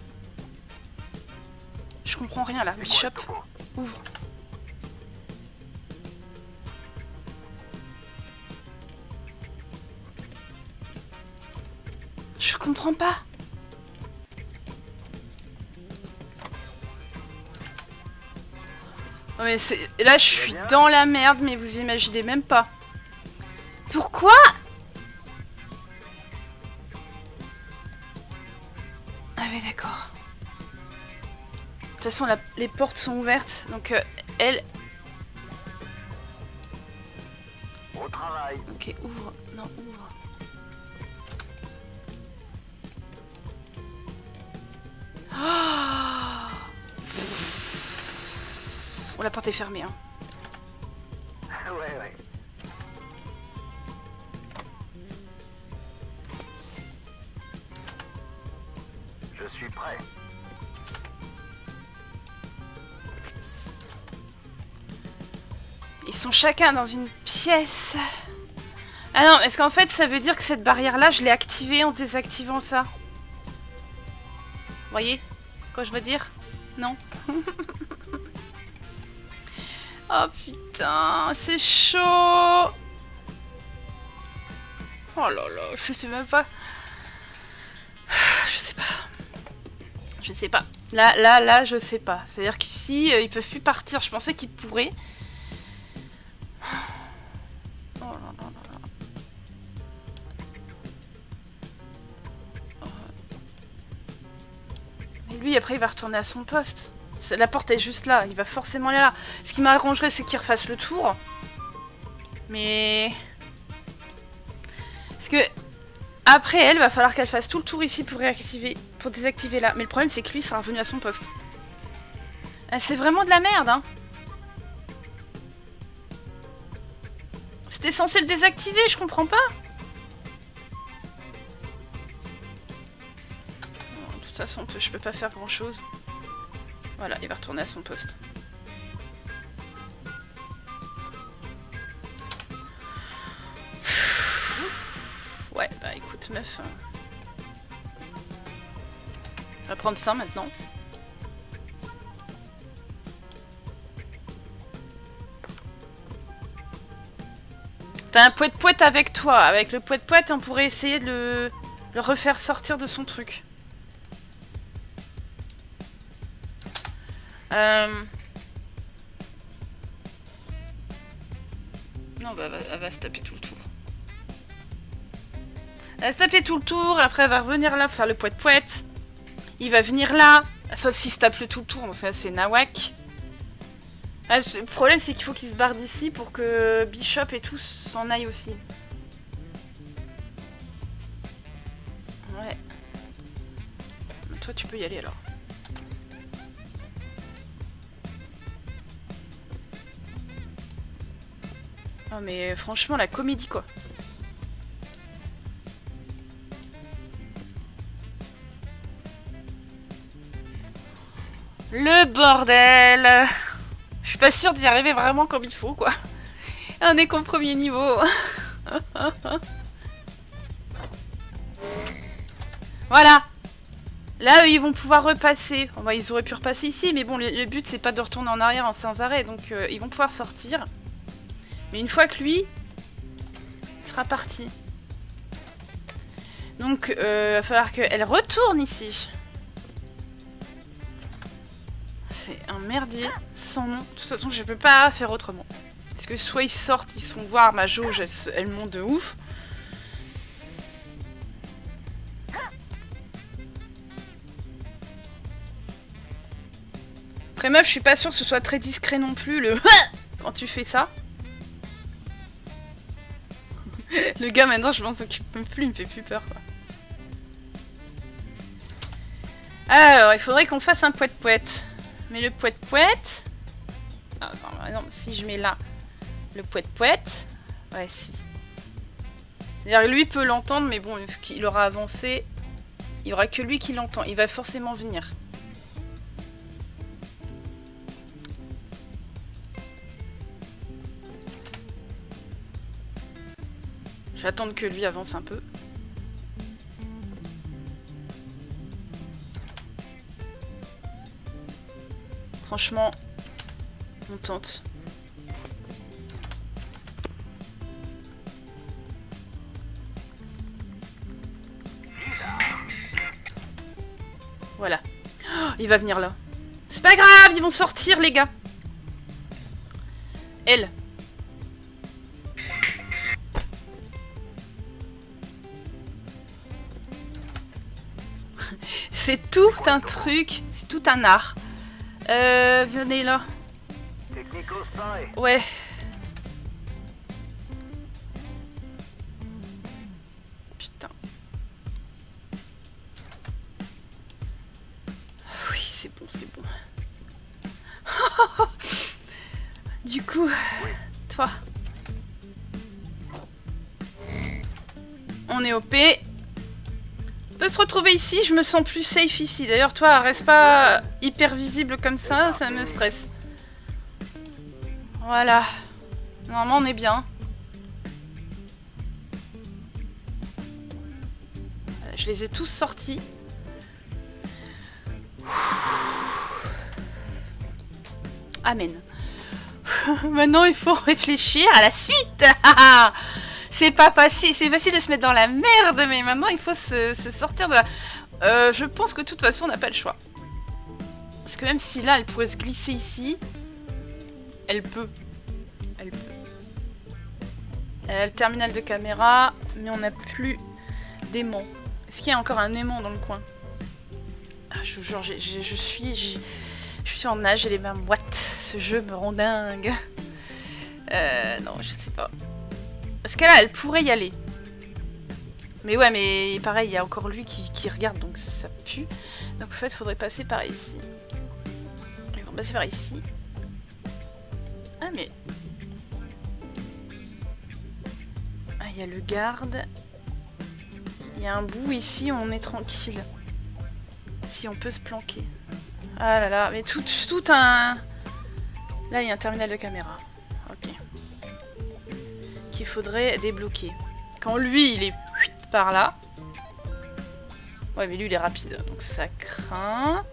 Je comprends rien là. Bishop, ouvre. Je comprends pas. Non mais c'est... Là je suis dans la merde mais vous imaginez même pas. Pourquoi? Ah oui d'accord. De toute façon les portes sont ouvertes donc elle... Au travail. Ok ouvre. Non ouvre. Oh, la porte est fermée hein. Ouais. Je suis prêt. Ils sont chacun dans une pièce. Ah non, est-ce qu'en fait ça veut dire que cette barrière là je l'ai activée en désactivant ça? Vous voyez quoi je veux dire? Non. Oh putain, c'est chaud. Oh là là, je sais même pas. Je sais pas. Là, je sais pas. C'est-à-dire qu'ici, ils peuvent plus partir. Je pensais qu'ils pourraient. Oh là là là là. Oh. Mais lui, après, il va retourner à son poste. La porte est juste là. Il va forcément aller là. Ce qui m'arrangerait, c'est qu'il refasse le tour. Mais... Parce que... Après elle, va falloir qu'elle fasse tout le tour ici pour réactiver, pour désactiver là. Mais le problème c'est que lui sera revenu à son poste. C'est vraiment de la merde hein. C'était censé le désactiver, je comprends pas. De toute façon, je peux pas faire grand chose. Voilà, il va retourner à son poste. meuf. Je vais prendre ça maintenant. T'as un poète-poète avec toi. Avec le poète-poète, on pourrait essayer de le refaire sortir de son truc. Non, bah, elle va se taper tout le tour. Elle va se taper tout le tour, après elle va revenir là faire le poète-poète. Il va venir là. Sauf s'il se tape le tout le tour, donc ça c'est nawak. Ah, le problème c'est qu'il faut qu'il se barre d'ici pour que Bishop et tous s'en aillent aussi. Ouais. Mais toi tu peux y aller alors. Oh mais franchement la comédie quoi. Le bordel. Je suis pas sûre d'y arriver vraiment comme il faut, quoi. On est qu'au premier niveau. Voilà. Là, eux, ils vont pouvoir repasser. Bon, bah, ils auraient pu repasser ici, mais bon, le but, c'est pas de retourner en arrière sans arrêt. Donc, ils vont pouvoir sortir. Mais une fois que lui sera parti. Donc, il va falloir qu'elle retourne ici. C'est un merdier sans nom. De toute façon, je peux pas faire autrement. Parce que soit ils sortent, ils se font voir, ma jauge, elle monte de ouf. Après, meuf, je suis pas sûre que ce soit très discret non plus, le quand tu fais ça. Le gars, maintenant, je m'en occupe même plus, il me fait plus peur, quoi. Alors, il faudrait qu'on fasse un poète-poète. Mais le poète-poète... Ah, non, si je mets là le poète-poète... Ouais, si. C'est-à-dire lui peut l'entendre, mais bon, il aura avancé. Il n'y aura que lui qui l'entend. Il va forcément venir. Je vais attendre que lui avance un peu. Franchement, on tente. Voilà. Oh, il va venir là. C'est pas grave, ils vont sortir, les gars. Elle. C'est tout un truc, c'est tout un art. Venez là. Ouais. Putain. Oui, c'est bon, c'est bon. Du coup, toi. On est OP. On peut se retrouver ici, je me sens plus safe ici. D'ailleurs, toi, reste pas hyper visible comme ça me stresse. Voilà. Normalement, on est bien. Voilà, je les ai tous sortis. Amen. Maintenant, il faut réfléchir à la suite. C'est pas facile, c'est facile de se mettre dans la merde, mais maintenant il faut se sortir de la... je pense que de toute façon on n'a pas le choix. Parce que même si là elle pourrait se glisser ici, elle peut. Elle peut. Elle a le terminal de caméra, mais on n'a plus d'aimant. Est-ce qu'il y a encore un aimant dans le coin? Ah, je vous jure, je suis en nage et les mains moites. Ce jeu me rend dingue. Non, je sais pas. Parce que là, elle pourrait y aller. Mais ouais, mais pareil, il y a encore lui qui regarde, donc ça pue. Donc en fait, il faudrait passer par ici. On va passer par ici. Ah, mais... Ah, il y a le garde. Il y a un bout ici où on est tranquille. Si on peut se planquer. Ah là là, mais tout un... Là, il y a un terminal de caméra. Ok. Qu'il faudrait débloquer. Quand lui, il est par là, Ouais, mais lui, il est rapide, donc ça craint.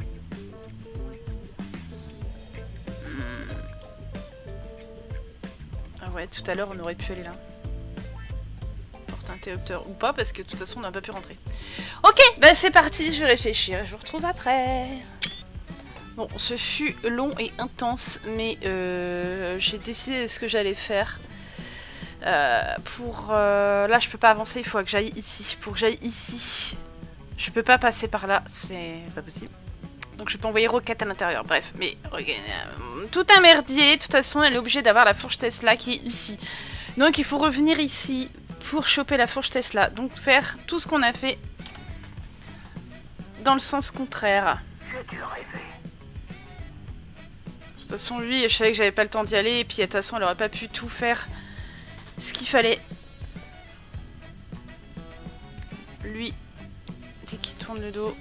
Ah ouais, tout à l'heure, on aurait pu aller là. Porte interrupteur ou pas, parce que de toute façon, on n'a pas pu rentrer. Ok, bah c'est parti, je vais réfléchir et je vous retrouve après. Bon, ce fut long et intense, mais j'ai décidé de ce que j'allais faire. Là, je peux pas avancer, il faut que j'aille ici. Pour que j'aille ici, je peux pas passer par là, c'est pas possible. Donc je peux envoyer Rocket à l'intérieur, bref. Mais tout un merdier, de toute façon, elle est obligée d'avoir la fourche Tesla qui est ici. Donc il faut revenir ici pour choper la fourche Tesla. Donc faire tout ce qu'on a fait dans le sens contraire. J'ai dû rêver. De toute façon, lui, je savais que j'avais pas le temps d'y aller, et puis de toute façon, elle aurait pas pu tout faire ce qu'il fallait. Lui, dès qu'il tourne le dos.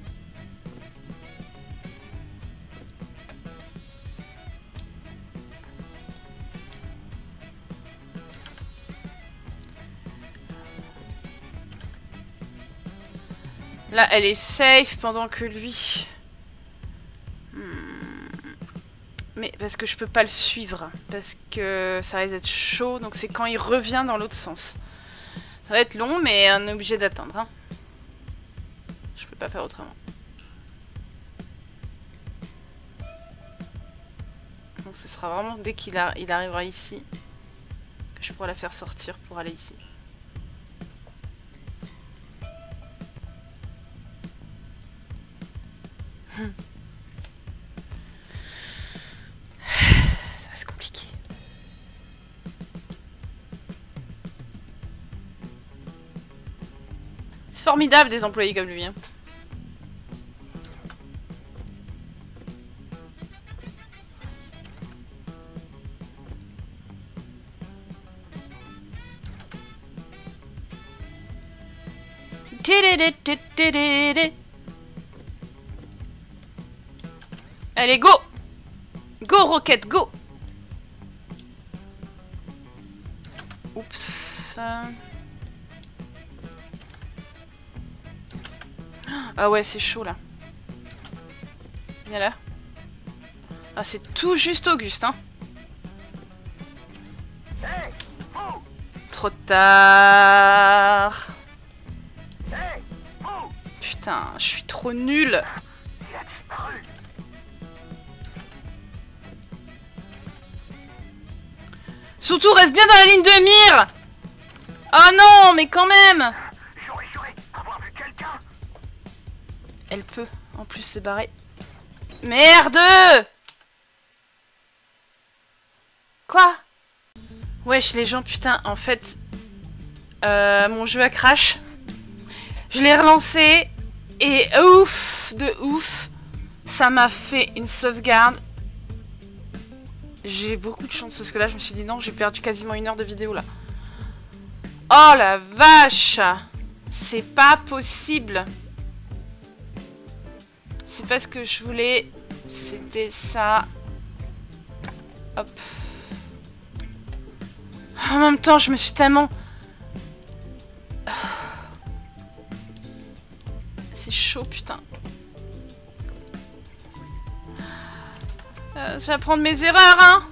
Là, elle est safe pendant que lui... Mais parce que je peux pas le suivre, parce que ça risque d'être chaud, donc c'est quand il revient dans l'autre sens. Ça va être long, mais on est obligé d'attendre. Hein. Je peux pas faire autrement. Donc ce sera vraiment dès qu'il arrivera ici que je pourrai la faire sortir pour aller ici. Formidable des employés comme lui. Hein. Allez, go! Go, Rocket, go! Oups. Ah ouais, c'est chaud là. Viens là. Ah, c'est tout juste Auguste, hein. Hey, vous! Trop tard. Hey, vous! Putain, je suis trop nulle. Il a disparu. Surtout, reste bien dans la ligne de mire. Oh non, mais quand même. J'aurais juré avoir vu quelqu'un. Elle peut, en plus, se barrer. Merde! Quoi? Wesh, les gens, putain, en fait... mon jeu a crash. Je l'ai relancé. Et ouf, de ouf. Ça m'a fait une sauvegarde. J'ai beaucoup de chance, parce que là, je me suis dit non, j'ai perdu quasiment 1 heure de vidéo, là. Oh la vache! C'est pas possible. C'est pas ce que je voulais. C'était ça. Hop. En même temps, je me suis tellement... C'est chaud, putain. Je vais apprendre mes erreurs, hein.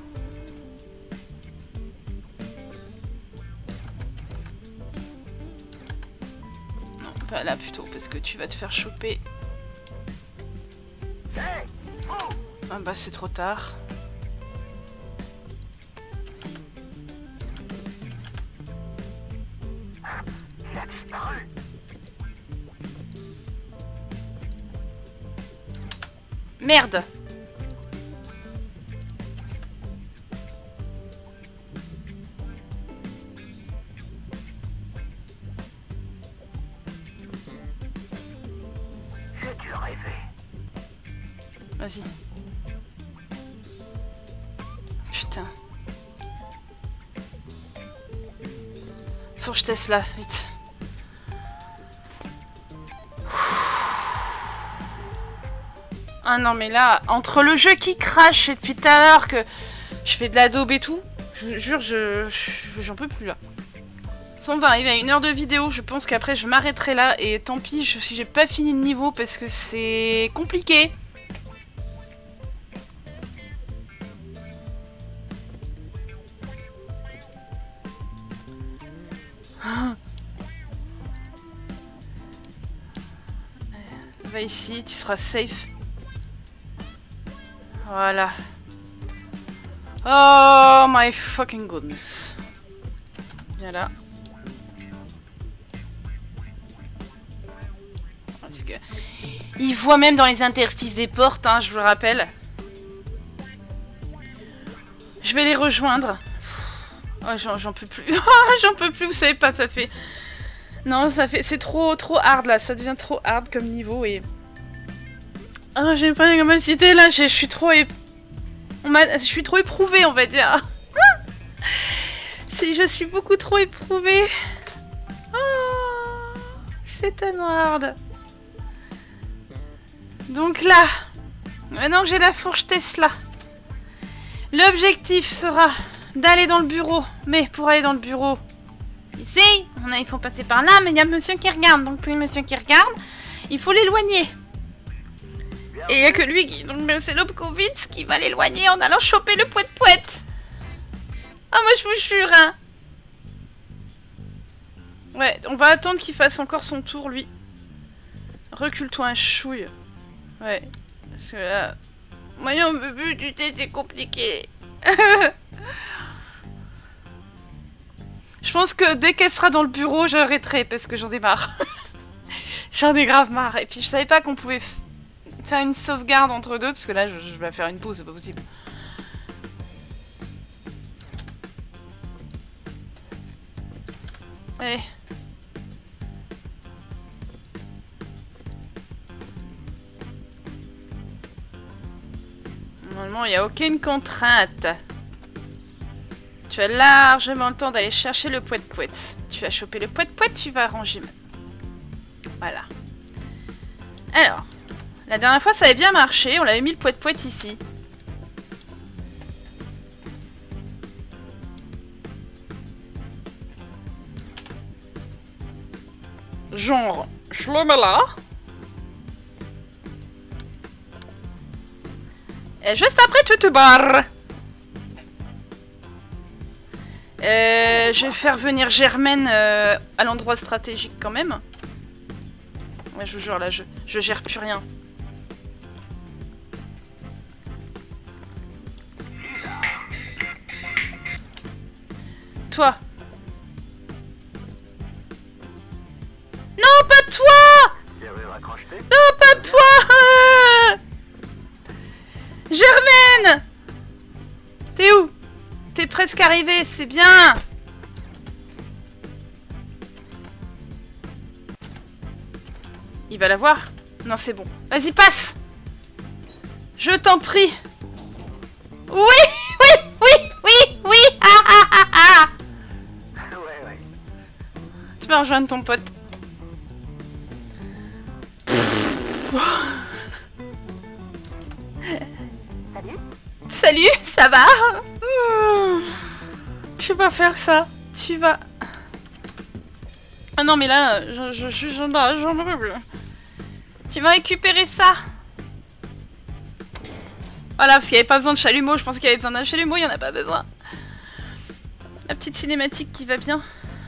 Non, pas là plutôt, parce que tu vas te faire choper. Hey, vous! Ah bah c'est trop tard. Il a disparu. Merde! J'ai dû rêver. Vas-y. Putain. Faut que je teste là, vite. Ah non mais là, entre le jeu qui crache et depuis tout à l'heure que je fais de la daube et tout, je vous jure, j'en peux plus là. On va arriver à 1 heure de vidéo, je pense qu'après je m'arrêterai là et tant pis si j'ai pas fini le niveau parce que c'est compliqué. Va ici, tu seras safe. Voilà. Oh my fucking goodness. Viens là. Parce que il voit même dans les interstices des portes, hein, je vous le rappelle. Je vais les rejoindre. Oh, j'en peux plus. J'en peux plus, vous savez pas, ça fait... Non, ça fait... C'est trop hard, là. Ça devient trop hard comme niveau, et... Oh, j'ai pas la capacité, là. Je suis trop... Je suis trop éprouvée, on va dire. Si je suis beaucoup trop éprouvée. Oh, c'est tellement hard. Donc là, maintenant que j'ai la fourche Tesla, l'objectif sera d'aller dans le bureau. Mais pour aller dans le bureau, ici, il faut passer par là, mais il y a monsieur qui regarde. Donc pour le monsieur qui regarde, il faut l'éloigner. Et il n'y a que lui qui... Donc c'est Lobkowitz qui va l'éloigner en allant choper le poète-poète. Ah, moi je vous jure, hein. Ouais, on va attendre qu'il fasse encore son tour, lui. Recule-toi un chouille. Ouais, parce que là... Voyons, bébé, tu sais, c'est compliqué. Je pense que dès qu'elle sera dans le bureau, j'arrêterai, parce que j'en ai marre. J'en ai grave marre. Et puis je savais pas qu'on pouvait faire une sauvegarde entre deux, parce que là, je vais faire une pause, c'est pas possible. Allez. Normalement, il n'y a aucune contrainte. Tu as largement le temps d'aller chercher le poète-poète. Tu as chopé le poète-poète, tu vas ranger maintenant. Voilà. Alors, la dernière fois, ça avait bien marché. On l'avait mis le poète-poète ici. Genre, je le mets là. Et juste après, tu te barres. Je vais faire venir Germaine à l'endroit stratégique quand même. Ouais, je vous jure, là, je gère plus rien. Toi. Non, pas toi! Non, pas toi! Germaine! T'es où? T'es presque arrivé, c'est bien! Il va la voir? Non, c'est bon. Vas-y, passe! Je t'en prie! Oui! Oui! Oui! Oui! Oui! Ah ah ah ah! Ouais. Tu peux rejoindre ton pote. Salut. Salut, ça va? Tu vas faire ça. Tu vas... Ah non, mais là, j'en peux plus. Tu vas récupérer ça. Voilà, parce qu'il n'y avait pas besoin de chalumeau. Je pensais qu'il y avait besoin d'un chalumeau, il n'y en a pas besoin. La petite cinématique qui va bien.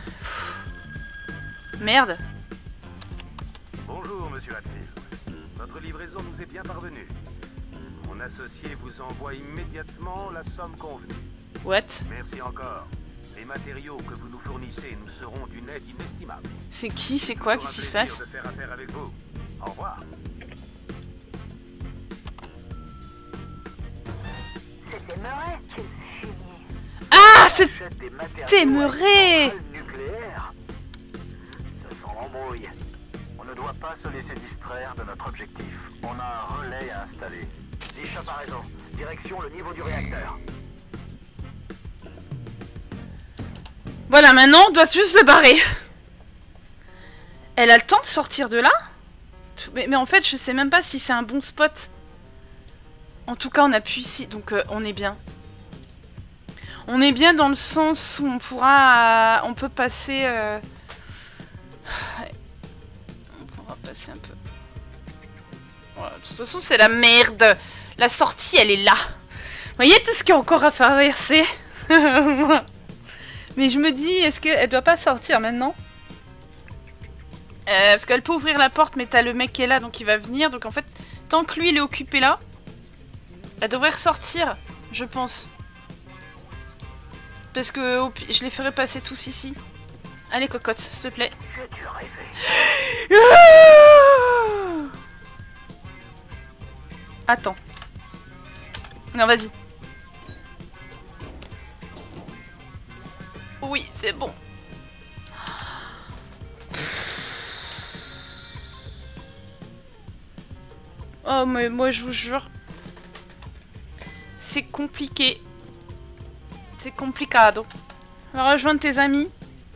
Merde. Bonjour, monsieur Hatfield. Votre livraison nous est bien parvenue. Mon associé vous envoie immédiatement la somme convenue. What? Merci encore. Les matériaux que vous nous fournissez nous seront d'une aide inestimable. C'est qui? C'est quoi? Qu'est-ce qui se passe? De faire affaire avec vous. Au revoir. C'était Murray qui le fumier. Ah, c'était Murray! Ça sent l'embrouille. On ne doit pas se laisser distraire de notre objectif. On a un relais à installer. Bishop a raison. Direction le niveau du réacteur. Voilà, maintenant, on doit juste se barrer. Elle a le temps de sortir de là? Mais en fait, je sais même pas si c'est un bon spot. En tout cas, on appuie ici, donc on est bien. On est bien dans le sens où on pourra... on peut passer... On pourra passer un peu... Voilà, de toute façon, c'est la merde. La sortie, elle est là. Vous voyez tout ce qu'il y a encore à traverser. Mais je me dis, est-ce qu'elle doit pas sortir maintenant? Parce qu'elle peut ouvrir la porte, mais t'as le mec qui est là, donc il va venir. Donc en fait, tant que lui, il est occupé là, elle devrait ressortir, je pense. Parce que je les ferai passer tous ici. Allez, cocotte, s'il te plaît. J'ai dû rêver. Attends. Non, vas-y. Oui, c'est bon. Oh, mais moi, je vous jure. C'est compliqué. C'est complicado. Va rejoindre tes amis.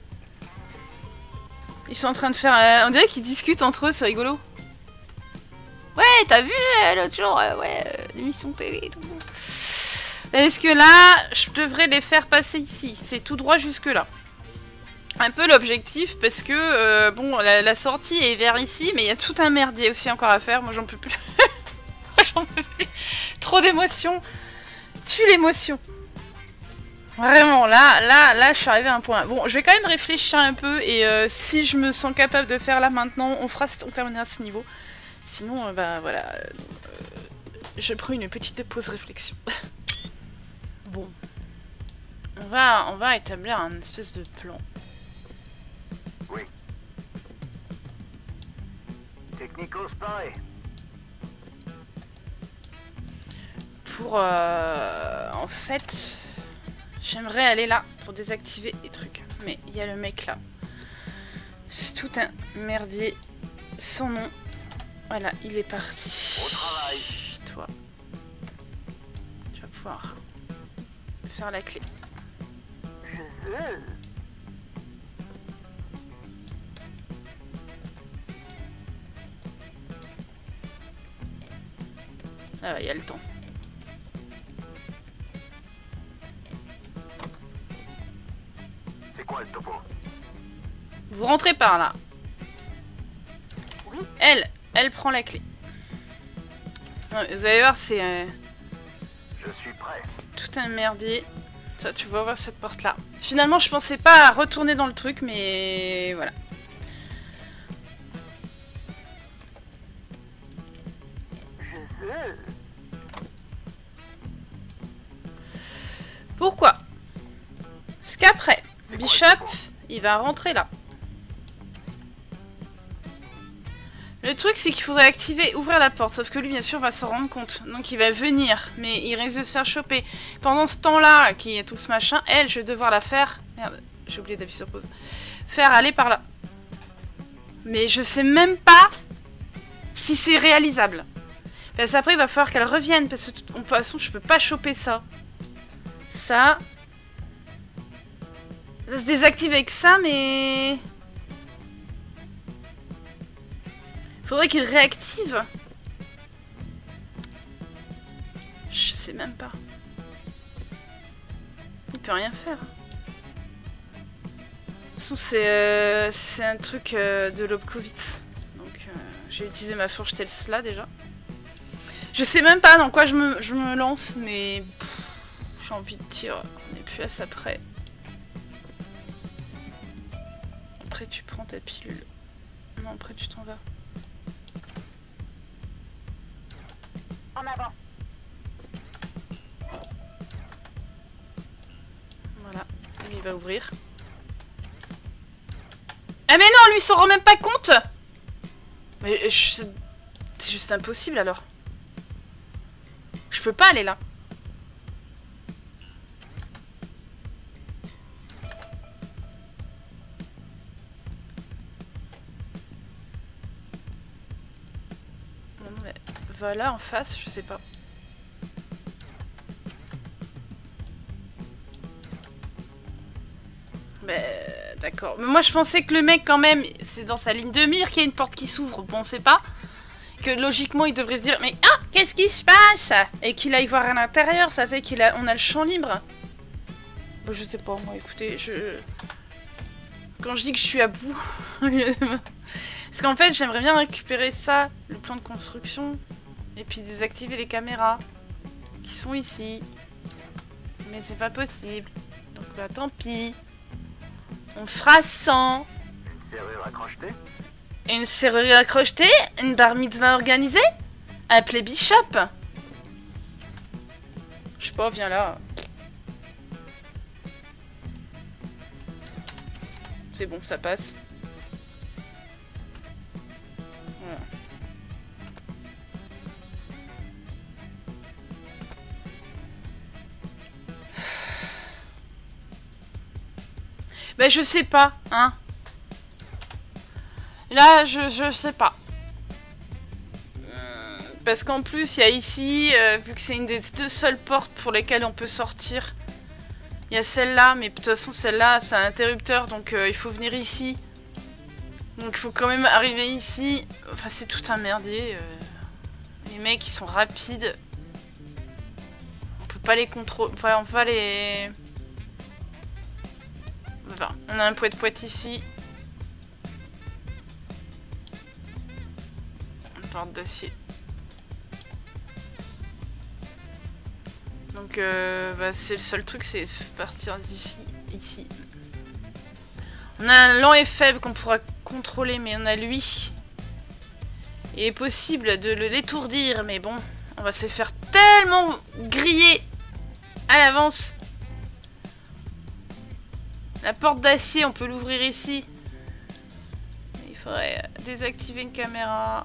Ils sont en train de faire... on dirait qu'ils discutent entre eux, c'est rigolo. Ouais, t'as vu l'autre jour, l'émission télé et tout. Est-ce que là, je devrais les faire passer ici? C'est tout droit jusque là. Un peu l'objectif, parce que, bon, la sortie est vers ici, mais il y a tout un merdier aussi encore à faire. Moi, j'en peux plus. J'en peux plus. Trop d'émotions. Tue l'émotion. Vraiment, là, je suis arrivée à un point. Bon, je vais quand même réfléchir un peu, et si je me sens capable de faire là maintenant, on terminera ce niveau. Sinon, bah voilà, je prends une petite pause réflexion. Bon, on va établir un espèce de plan. Oui. Technicos pareil. Pour, en fait, j'aimerais aller là pour désactiver les trucs. Mais il y a le mec là. C'est tout un merdier sans nom. Voilà, il est parti. Au travail. Toi, tu vas pouvoir faire la clé. Je veux. Ah, il y a le temps. C'est quoi le topo? Vous rentrez par là. Oui. Elle prend la clé. Ouais, vous allez voir, c'est Je suis prêt. tout un merdier. Ça, tu vas ouvrir cette porte-là. Finalement, je pensais pas à retourner dans le truc, mais voilà. Je veux. Pourquoi? Parce qu'après, Bishop, il va rentrer là. Le truc, c'est qu'il faudrait ouvrir la porte. Sauf que lui, bien sûr, va s'en rendre compte. Donc, il va venir. Mais il risque de se faire choper. Pendant ce temps-là, qu'il y a tout ce machin, elle, je vais devoir la faire... Merde, j'ai oublié d'appuyer sur pause. Faire aller par là. Mais je sais même pas si c'est réalisable. Parce qu'après, il va falloir qu'elle revienne. Parce que, de toute façon, je peux pas choper ça. Ça se désactive avec ça, mais... Faudrait qu'il réactive. Je sais même pas. Il peut rien faire. De toute façon, c'est un truc de Lobkowitz. Donc, j'ai utilisé ma fourche Tesla déjà. Je sais même pas dans quoi je me lance, mais j'ai envie de dire, on n'est plus à ça près. Après, tu prends ta pilule. Non, après, tu t'en vas. En avant. Voilà, lui il va ouvrir. Ah mais non, lui il s'en rend même pas compte. Mais c'est juste impossible alors. Je peux pas aller là. Non mais va là en face, je sais pas. D'accord. Mais moi je pensais que le mec quand même, c'est dans sa ligne de mire qu'il y a une porte qui s'ouvre. Bon, on sait pas. Que logiquement il devrait se dire, mais ah, qu'est-ce qui se passe? Et qu'il aille voir à l'intérieur, ça fait qu'on a le champ libre. Bah, je sais pas, moi, écoutez, quand je dis que je suis à bout... Parce qu'en fait, j'aimerais bien récupérer ça, le plan de construction, et puis désactiver les caméras qui sont ici. Mais c'est pas possible. Donc bah tant pis. On fera sans. Serrure à crocheter? Une serrure à crocheter? Une bar mitzvah organisée? Appelez Bishop? Je sais pas, viens là. C'est bon, ça passe. Voilà. Ben je sais pas, hein. Là, je sais pas. Parce qu'en plus, il y a ici, vu que c'est une des deux seules portes pour lesquelles on peut sortir, il y a celle-là, mais de toute façon, celle-là, c'est un interrupteur, donc il faut venir ici. Donc il faut quand même arriver ici. Enfin, c'est tout un merdier. Les mecs, ils sont rapides. On peut pas les contrôler. Enfin, on peut pas les... Enfin, on a un poète-poète ici. Une porte d'acier. Donc, bah, c'est le seul truc, c'est partir d'ici, ici. On a un lent et faible qu'on pourra contrôler, mais on a lui. Il est possible de l'étourdir, mais bon, on va se faire tellement griller à l'avance. La porte d'acier, on peut l'ouvrir ici. Il faudrait désactiver une caméra.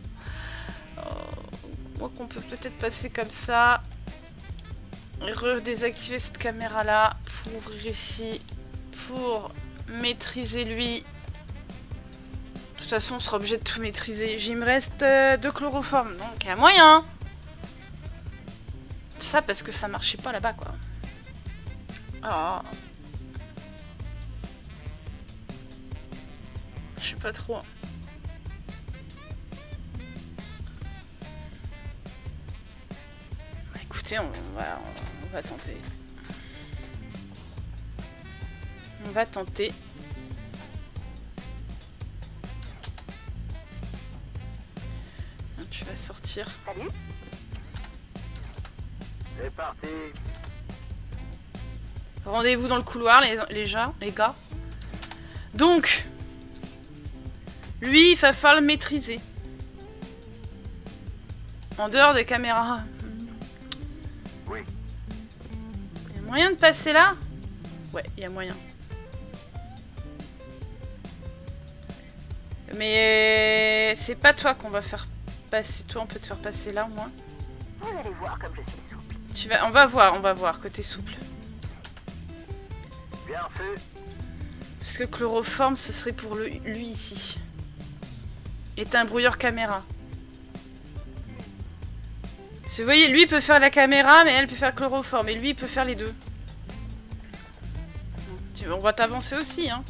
Moi qu'on peut peut-être passer comme ça. Et redésactiver cette caméra là pour ouvrir ici. Pour maîtriser lui. De toute façon, on sera obligé de tout maîtriser. Il me reste 2 chloroformes, donc il y a moyen. Ça parce que ça marchait pas là-bas, quoi. Ah. Je sais pas trop. Bah, écoutez, on va tenter. On va tenter. Tu vas sortir. Salut. C'est parti. Rendez-vous dans le couloir, les gars. Donc, lui, il va falloir le maîtriser. En dehors des caméras. Oui. Il y a moyen de passer là? Ouais, il y a moyen. Mais c'est pas toi qu'on va faire passer. Toi, on peut te faire passer là, au moins. Vous allez voir comme je suis souple. On va voir, côté souple. Bien reçu. Parce que chloroforme, ce serait pour lui ici. Et t'as un brouilleur caméra. Vous voyez, lui peut faire la caméra, mais elle peut faire chloroforme. Et lui, il peut faire les deux. On va t'avancer aussi, hein.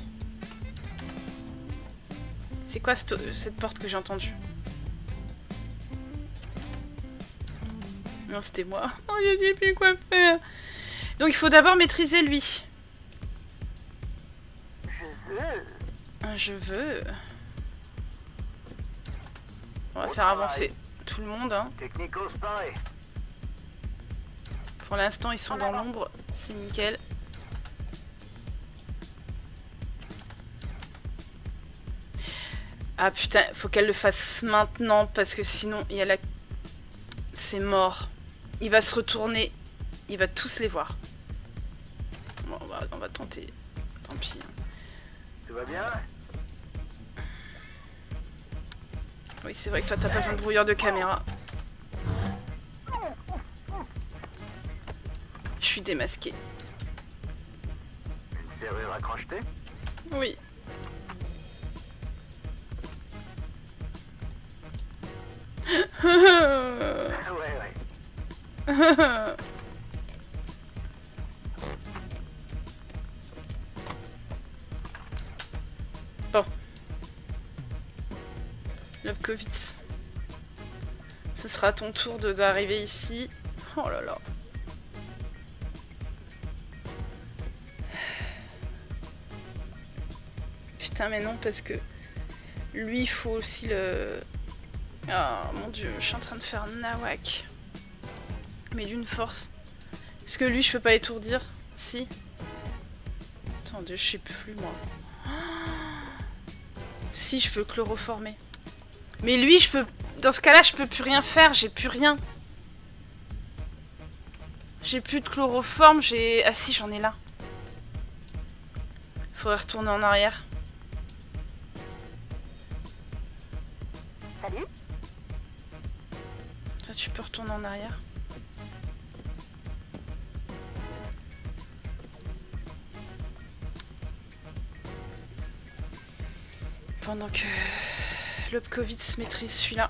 C'est quoi cette porte que j'ai entendue? Non, c'était moi. Oh, je sais plus quoi faire. Donc, il faut d'abord maîtriser lui. Je veux. On va faire avancer tout le monde, hein. Pour l'instant, ils sont dans l'ombre. C'est nickel. Ah putain, faut qu'elle le fasse maintenant parce que sinon, il y a la... C'est mort. Il va se retourner. Il va tous les voir. Bon, on va tenter. Tant pis. Tout va bien? Oui, c'est vrai que toi, t'as pas besoin de brouilleur de caméra. Je suis démasquée. Une serrure à crocheter? Oui. Ouais. Bon. Lobkowitz. Ce sera ton tour d'arriver ici. Oh là là. putain, mais non, parce que lui, il faut aussi le... Oh mon dieu, je suis en train de faire Nawak. Mais d'une force. Est-ce que lui, je peux pas l'étourdir? Si. Attendez, je sais plus, moi. Si, je peux chloroformer. Mais lui, je peux... Dans ce cas-là, je peux plus rien faire, j'ai plus rien. J'ai plus de chloroforme, j'ai... Ah si, j'en ai là. Faudrait retourner en arrière. Salut. Toi, tu peux retourner en arrière. Pendant que le Covid se maîtrise celui-là.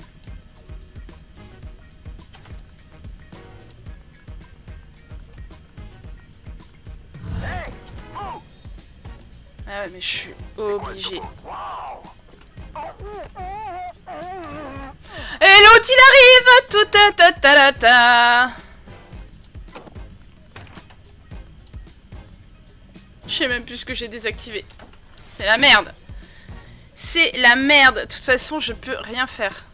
Ah ouais, mais je suis obligée. Et l'autre il arrive, tout ta ta ta ta ta. Je sais même plus ce que j'ai désactivé. C'est la merde. C'est la merde. De toute façon, je peux rien faire.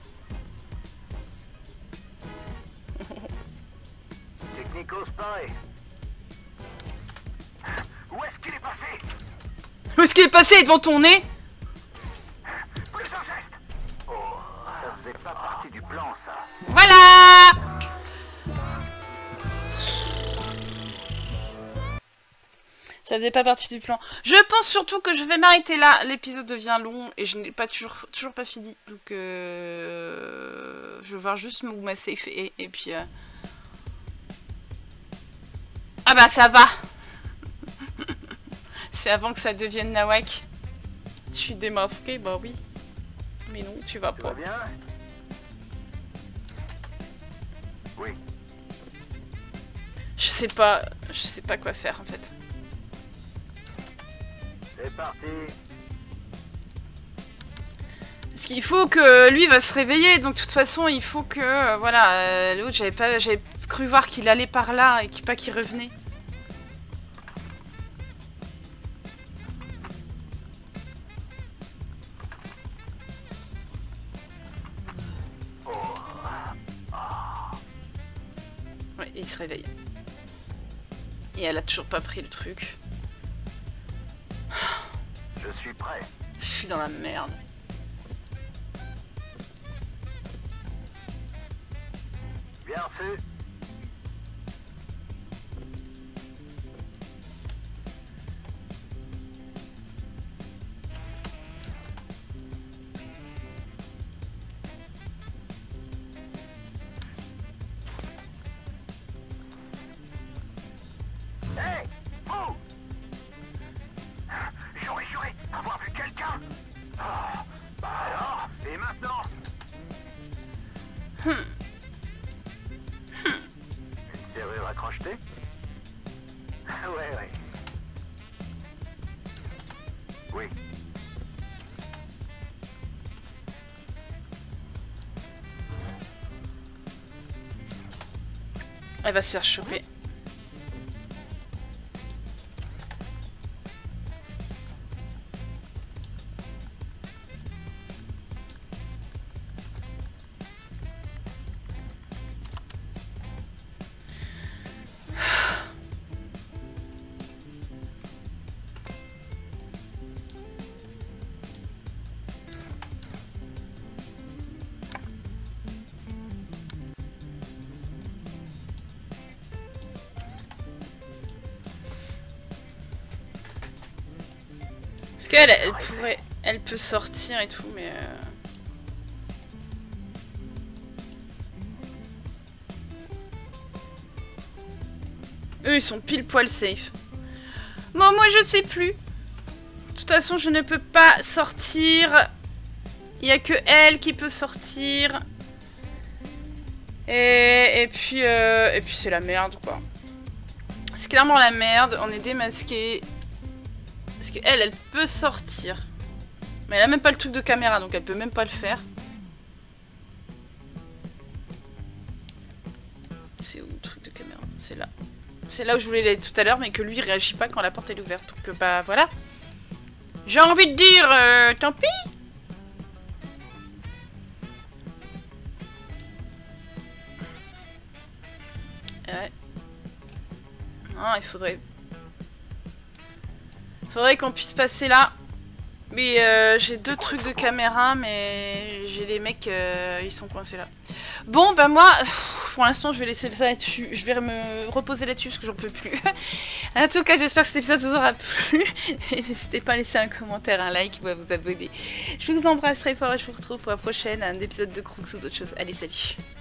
Technico Spy. Où est-ce qu'il est passé? Où est-ce qu'il est passé devant ton nez? Plus un geste. Oh, ça faisait pas partie du plan, ça. Voilà. Ça faisait pas partie du plan. Je pense surtout que je vais m'arrêter là. L'épisode devient long et je n'ai pas toujours pas fini. Donc je vais voir juste où ma safe est et puis... Ah bah ça va. C'est avant que ça devienne Nawak. Je suis démasquée, bah oui. Mais non, tu vas Tu pas. vas bien? Oui. Je sais pas quoi faire en fait. C'est parti. Parce qu'il faut que lui va se réveiller, donc de toute façon il faut que voilà, l'autre j'avais cru voir qu'il allait par là et pas qu'il revenait. Ouais, il se réveille. Et elle a toujours pas pris le truc. Je suis prêt. Je suis dans la merde. Bien reçu. Hey, vous! J'aurais juré avoir vu quelqu'un. Ah, bah alors, et maintenant? Une serrure à crocheter? Ouais. Oui. Elle va se faire choper. Parce qu'elle elle peut sortir et tout, mais eux ils sont pile poil safe. Bon, moi je sais plus. De toute façon, je ne peux pas sortir. Il n'y a que elle qui peut sortir. Et puis c'est la merde quoi. C'est clairement la merde. On est démasqué. Parce qu'elle, elle peut sortir. Mais elle a même pas le truc de caméra, donc elle peut même pas le faire. C'est où le truc de caméra? C'est là. C'est là où je voulais aller tout à l'heure, mais que lui il réagit pas quand la porte est ouverte. Donc bah voilà. J'ai envie de dire, tant pis. Ouais. Non, il faudrait qu'on puisse passer là. Mais j'ai 2 trucs de caméra, mais j'ai les mecs, ils sont coincés là. Bon, bah moi, pour l'instant, je vais laisser ça là-dessus. Je vais me reposer là-dessus parce que j'en peux plus. En tout cas, j'espère que cet épisode vous aura plu. N'hésitez pas à laisser un commentaire, un like ou à vous abonner. Je vous embrasse très fort et je vous retrouve pour la prochaine, un épisode de Crooks ou d'autres choses. Allez, salut!